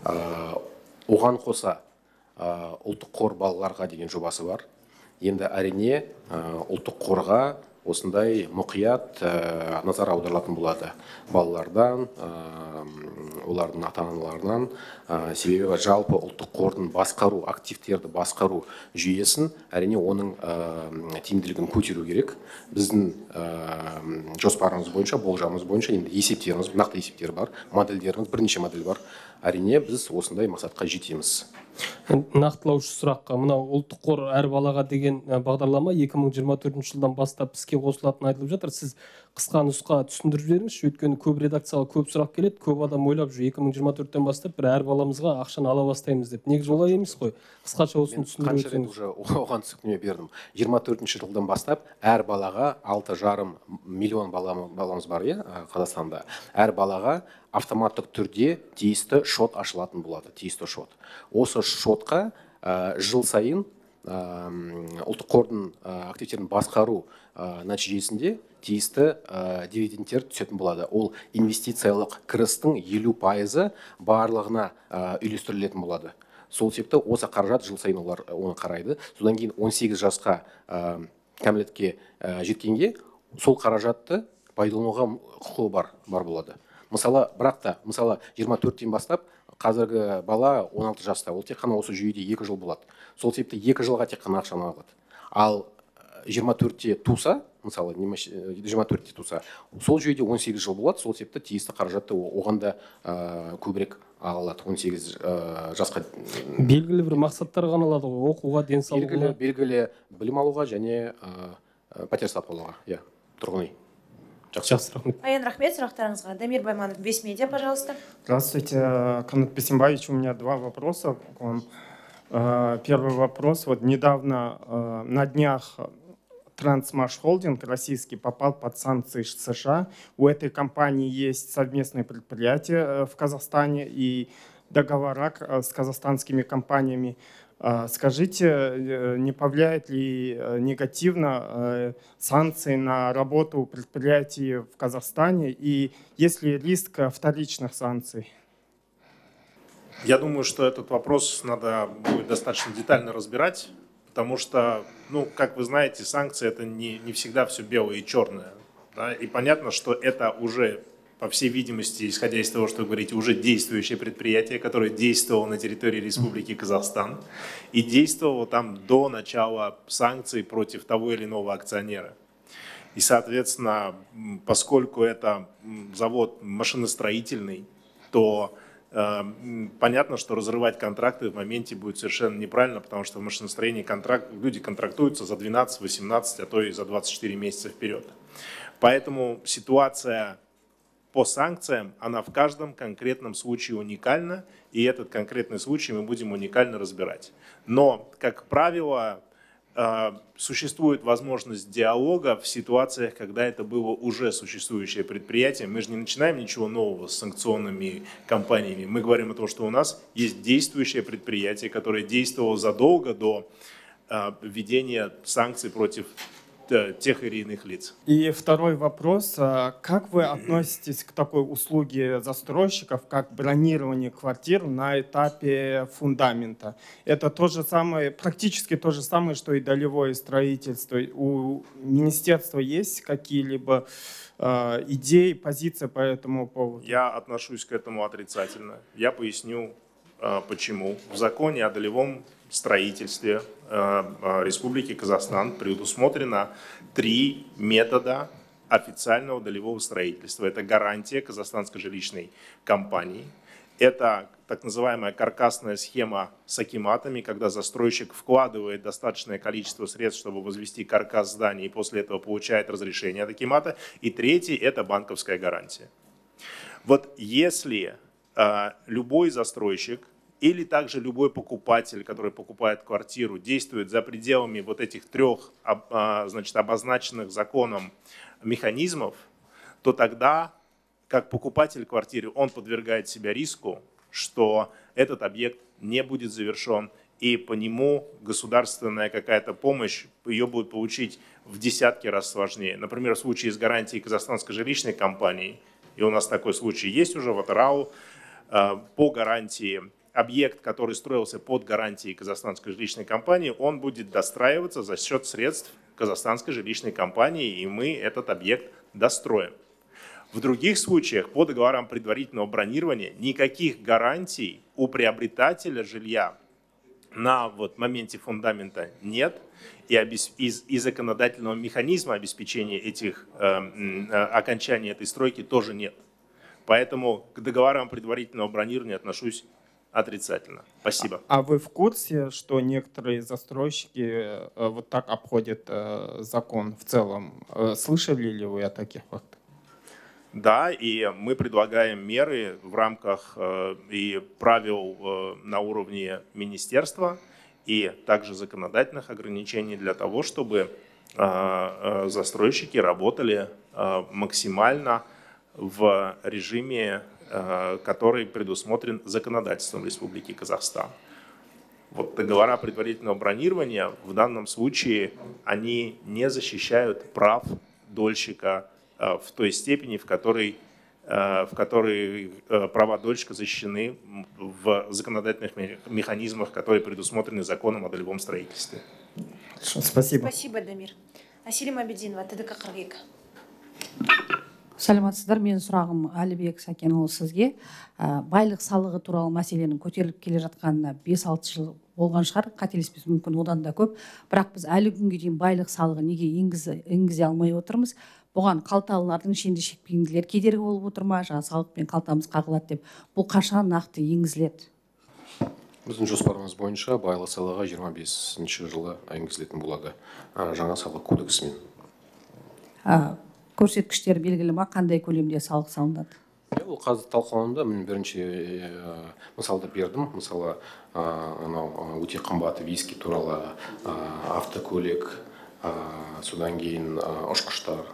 Speaker 6: Оған қоса ұлттық қор балаларға деген жобасы бар. Енді әрине ұлттық қорға осындай мұқият назар аударылатын болады балалардан, олардың ата-аналарынан. Себебі жалпы ұлттық қордың басқару, активтерді басқару жүйесін әрине оның тиімділігін көтеру керек. Біздің жоспарымыз бойынша, болжамымыз бойынша енді есептеріміз, нақты есептер бар, модельдеріміз, бірнеше модель бар. Әрине біз осындай мақсатқа жетеміз.
Speaker 20: Нақтылаушы сұраққа, мына ұлттық қор әр балаға деген бағдарлама екі мың жиырма төртінші жылдан бастап іске қосылатыны айтылып жатыр. Сіз қысқа нұсқа түсіндіріп жіберіңізші, өйткені көп редакцияға көп сұрақ келеді, көп адам ойлап жүр, екі мың жиырма төрттен бастап бір әр баламызға ақшаны ала бастаймыз деп. Негізі олай емес қой. Қысқаша осыны түсіндіріп өтсеңіз.
Speaker 6: Оған түсініктеме бердім. жиырма төртінші жылдан бастап әр балаға алты жарым миллион баламыз бар, Қазақстанда. Әр балаға автоматтық түрде тиісті шот ашылатын болады, тиісті шот. Осы шотқа жыл сайын ұлттық қордың активтерін басқару нәтижесінде тиісті дивидендтер түсетін болады. Ол инвестициялық кірістің елу пайызы барлығына үйлестірілетін болады. Сол себепті осы қаражат жыл сайын олар оны қарайды. Содан кейін он сегіз жасқа кәмелетке жеткенге сол қаражатты пайдалануға құқығы бар бар болады. Мысалы, бірақ та, мысалы жиырма төрттен бастап қазіргі бала он алты жаста, ол тек қана осы жүйеде екі жыл болады. Сол себепті екі жылға тек қана ақшаны алады. Ал жиырма төртте туса, мысалы жиырма төртте туса, сол жүйеде он сегіз жыл болады, сол себепті тиісті қаражатты оғанда көбірек алады, он сегіз жасқа.
Speaker 20: Белгілі бір мақсаттар ғана алады ғой, оқуға, денсаулығына.
Speaker 6: Белгілі білім алуға және пәтер сатып алуға, тұрғын үй.
Speaker 20: Жақсы, рахмет.
Speaker 1: Аян, рахмет сұрақтарыңызға. Дамир Байманов, Весь медиа, пожалуйста.
Speaker 21: Здравствуйте, Канат Бисимбаевич. У меня два вопроса к вам. Первый вопрос. Вот недавно на днях Трансмаш Холдинг российский попал под санкции США. У этой компании есть совместные предприятия в Казахстане и договора с казахстанскими компаниями. Скажите, не повлияет ли негативно санкции на работу предприятий в Казахстане и есть ли риск вторичных санкций?
Speaker 3: Я думаю, что этот вопрос надо будет достаточно детально разбирать, потому что, ну, как вы знаете, санкции это не, не всегда все белое и черное. Да? И понятно, что это уже, по всей видимости, исходя из того, что вы говорите, уже действующее предприятие, которое действовало на территории Республики Казахстан и действовало там до начала санкций против того или иного акционера. И, соответственно, поскольку это завод машиностроительный, то э, понятно, что разрывать контракты в моменте будет совершенно неправильно, потому что в машиностроении контракт, люди контрактуются за двенадцать, восемнадцать, а то и за двадцать четыре месяца вперед. Поэтому ситуация по санкциям, она в каждом конкретном случае уникальна, и этот конкретный случай мы будем уникально разбирать. Но, как правило, существует возможность диалога в ситуациях, когда это было уже существующее предприятие. Мы же не начинаем ничего нового с санкционными компаниями. Мы говорим о том, что у нас есть действующее предприятие, которое действовало задолго до введения санкций против тех или иных лиц.
Speaker 21: И второй вопрос. Как вы относитесь к такой услуге застройщиков, как бронирование квартир на этапе фундамента? Это то же самое, практически то же самое, что и долевое строительство. У министерства есть какие-либо э, идеи, позиции по этому поводу?
Speaker 3: Я отношусь к этому отрицательно. Я поясню, э, почему. В законе о долевом строительстве Республики Казахстан предусмотрено три метода официального долевого строительства. Это гарантия казахстанской жилищной компании, это так называемая каркасная схема с акиматами, когда застройщик вкладывает достаточное количество средств, чтобы возвести каркас здания, и после этого получает разрешение от акимата. И третий – это банковская гарантия. Вот если э, любой застройщик или также любой покупатель, который покупает квартиру, действует за пределами вот этих трех, значит, обозначенных законом механизмов, то тогда, как покупатель квартиры, он подвергает себя риску, что этот объект не будет завершен, и по нему государственная какая-то помощь, ее будет получить в десятки раз сложнее. Например, в случае с гарантией казахстанской жилищной компании, и у нас такой случай есть уже в Атырау, по гарантии объект, который строился под гарантией казахстанской жилищной компании, он будет достраиваться за счет средств казахстанской жилищной компании, и мы этот объект достроим. В других случаях по договорам предварительного бронирования никаких гарантий у приобретателя жилья на вот моменте фундамента нет, и из, из законодательного механизма обеспечения этих э, э, окончания этой стройки тоже нет. Поэтому к договорам предварительного бронирования отношусь отрицательно. Спасибо.
Speaker 21: А вы в курсе, что некоторые застройщики э, вот так обходят э, закон в целом? Э, слышали ли вы о таких фактах?
Speaker 3: Да, и мы предлагаем меры в рамках э, и правил э, на уровне министерства и также законодательных ограничений для того, чтобы э, э, застройщики работали э, максимально в режиме, который предусмотрен законодательством Республики Казахстан. Вот договора предварительного бронирования в данном случае они не защищают прав дольщика в той степени, в которой, в которой права дольщика защищены в законодательных механизмах, которые предусмотрены законом о долевом строительстве.
Speaker 21: Спасибо.
Speaker 1: Спасибо, Дамир. Аселим Абидинова, ТДК қырық екі.
Speaker 2: Саламатсыздар, менің сұрағым Әлібек Сәкенұлы сізге. Байлық салығы туралы мәселенің көтеріліп келе жатқанына бес алты жыл болған шығар, қателеспесем мүмкін одан да көп. Бірақ біз әлі күнге дейін байлық салығы неге енгізе алмай отырмыз? Бұған қалталылардың ішінде шекпенділер кедергі болып отыр ма? Жаңа салықпен қалтамыз қағылады деп. Бұл қашан нақты енгізіледі?
Speaker 6: Біздің жоспарымыз бойынша байлық салығы жиырма бесінші жылы енгізілетін болады жаңа салық кодексімен.
Speaker 2: Көрсеткіштер белгілі ма, қандай көлемде салық салынады?
Speaker 6: Ол қазір талқылануда, мен бірінші мысалды бердім. Мысалы, анау өте қымбат виски туралы автокөлік, содан кейін ұшқыштар,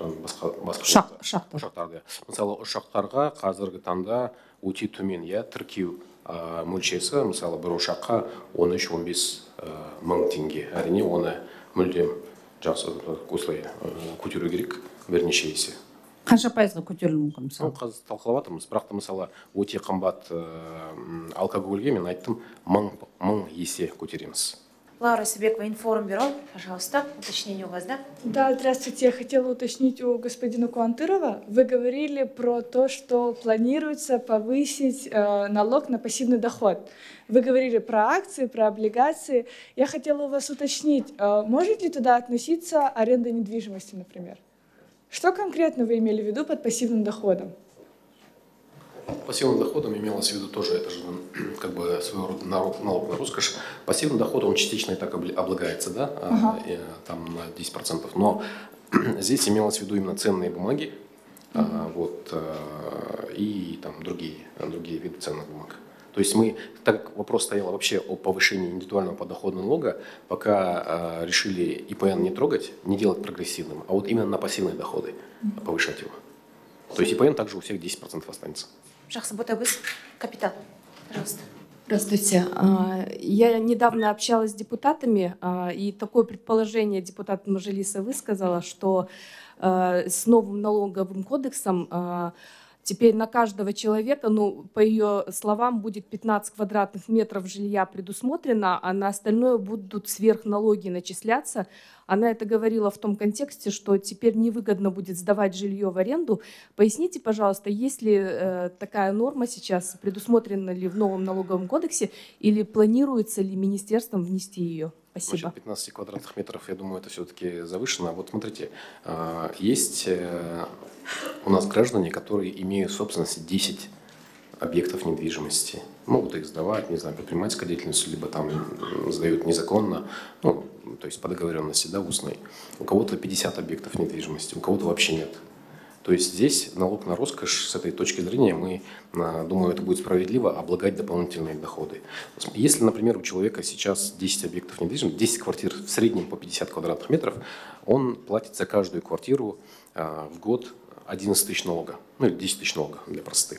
Speaker 6: ұшақтарды. Мысалы, ұшақтарға қазіргі таңда өте төмен, тіркеу мөлшесі, мысалы, бір ұшаққа он үш он бес мың теңге. Әрине, оны мүлдем жақсы осылай көтеру керек. Бірнеше есе.
Speaker 2: Қанша пайызға көтерілуі мүмкін мысалы?
Speaker 6: Қазір талқылап жатырмыз, бірақ та мысалы өте қымбат алкогольге мен айттым мың есе көтереміз.
Speaker 1: Лаура Сабекова, Информбюро, пожалуйста, уточнение у вас, да?
Speaker 17: Да, здравствуйте. Я хотела уточнить у господина Куантырова. Вы говорили про то, что планируется повысить э, налог на пассивный доход. Вы говорили про акции, про облигации. Я хотела у вас уточнить, э, может ли туда относиться аренда недвижимости, например? Что конкретно вы имели в виду под пассивным доходом?
Speaker 6: Пассивным доходом имелось в виду тоже, это же как бы своего рода налог, налог на роскошь. Пассивным доходом он частично и так облагается, да, ага. там на десять процентов. Но здесь имелось в виду именно ценные бумаги, а, вот, а, и там другие, другие виды ценных бумаг. То есть мы, так как вопрос стоял вообще о повышении индивидуального подоходного налога, пока а, решили И П Н не трогать, не делать прогрессивным, а вот именно на пассивные доходы повышать его. То есть И П Н также у всех десять процентов останется.
Speaker 1: Жақсы Ботагөз, капитал, пожалуйста.
Speaker 7: Здравствуйте. Я недавно общалась с депутатами, и такое предположение депутат Мажилиса высказала, что с новым налоговым кодексом теперь на каждого человека, ну, по ее словам, будет пятнадцать квадратных метров жилья предусмотрено, а на остальное будут сверхналоги начисляться. Она это говорила в том контексте, что теперь невыгодно будет сдавать жилье в аренду. Поясните, пожалуйста, есть ли э, такая норма сейчас, предусмотрена ли в новом налоговом кодексе, или планируется ли министерством внести ее? Спасибо.
Speaker 6: Насчет пятнадцати квадратных метров, я думаю, это все-таки завышено. Вот смотрите, есть у нас граждане, которые имеют в собственности десять объектов недвижимости. Могут их сдавать, не знаю, предпринимательской деятельностью, либо там сдают незаконно, ну, то есть по договоренности, да, устной. У кого-то пятьдесят объектов недвижимости, у кого-то вообще нет. То есть здесь налог на роскошь, с этой точки зрения, мы, думаю, это будет справедливо облагать дополнительные доходы. Если, например, у человека сейчас десять объектов недвижимости, десять квартир в среднем по пятьдесят квадратных метров, он платит за каждую квартиру в год одиннадцать тысяч налога, ну или десять тысяч налога для простоты.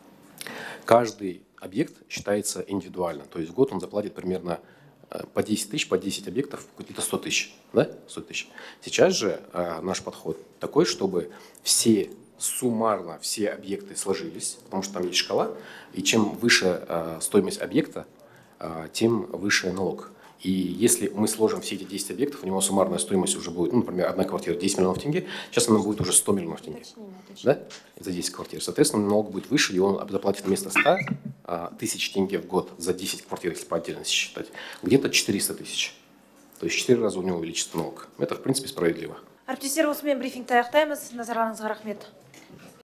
Speaker 6: Каждый объект считается индивидуально, то есть в год он заплатит примерно по десять тысяч, по десять объектов, где-то сто тысяч, да, сто тысяч. Сейчас же э, наш подход такой, чтобы все суммарно, все объекты сложились, потому что там есть шкала, и чем выше э, стоимость объекта, э, тем выше налог. И если мы сложим все эти десять объектов, у него суммарная стоимость уже будет, ну, например, одна квартира десять миллионов тенге, сейчас она будет уже сто миллионов тенге. Да? За десять квартир. Соответственно, налог будет выше, и он заплатит вместо ста тысяч тенге в год за десять квартир, если по отдельности считать, где-то четыреста тысяч. То есть четыре раза у него увеличится налог. Это, в принципе, справедливо.
Speaker 1: Әріптестер, осымен брифингті аяқтаймыз. Назарларыңызға рахмет.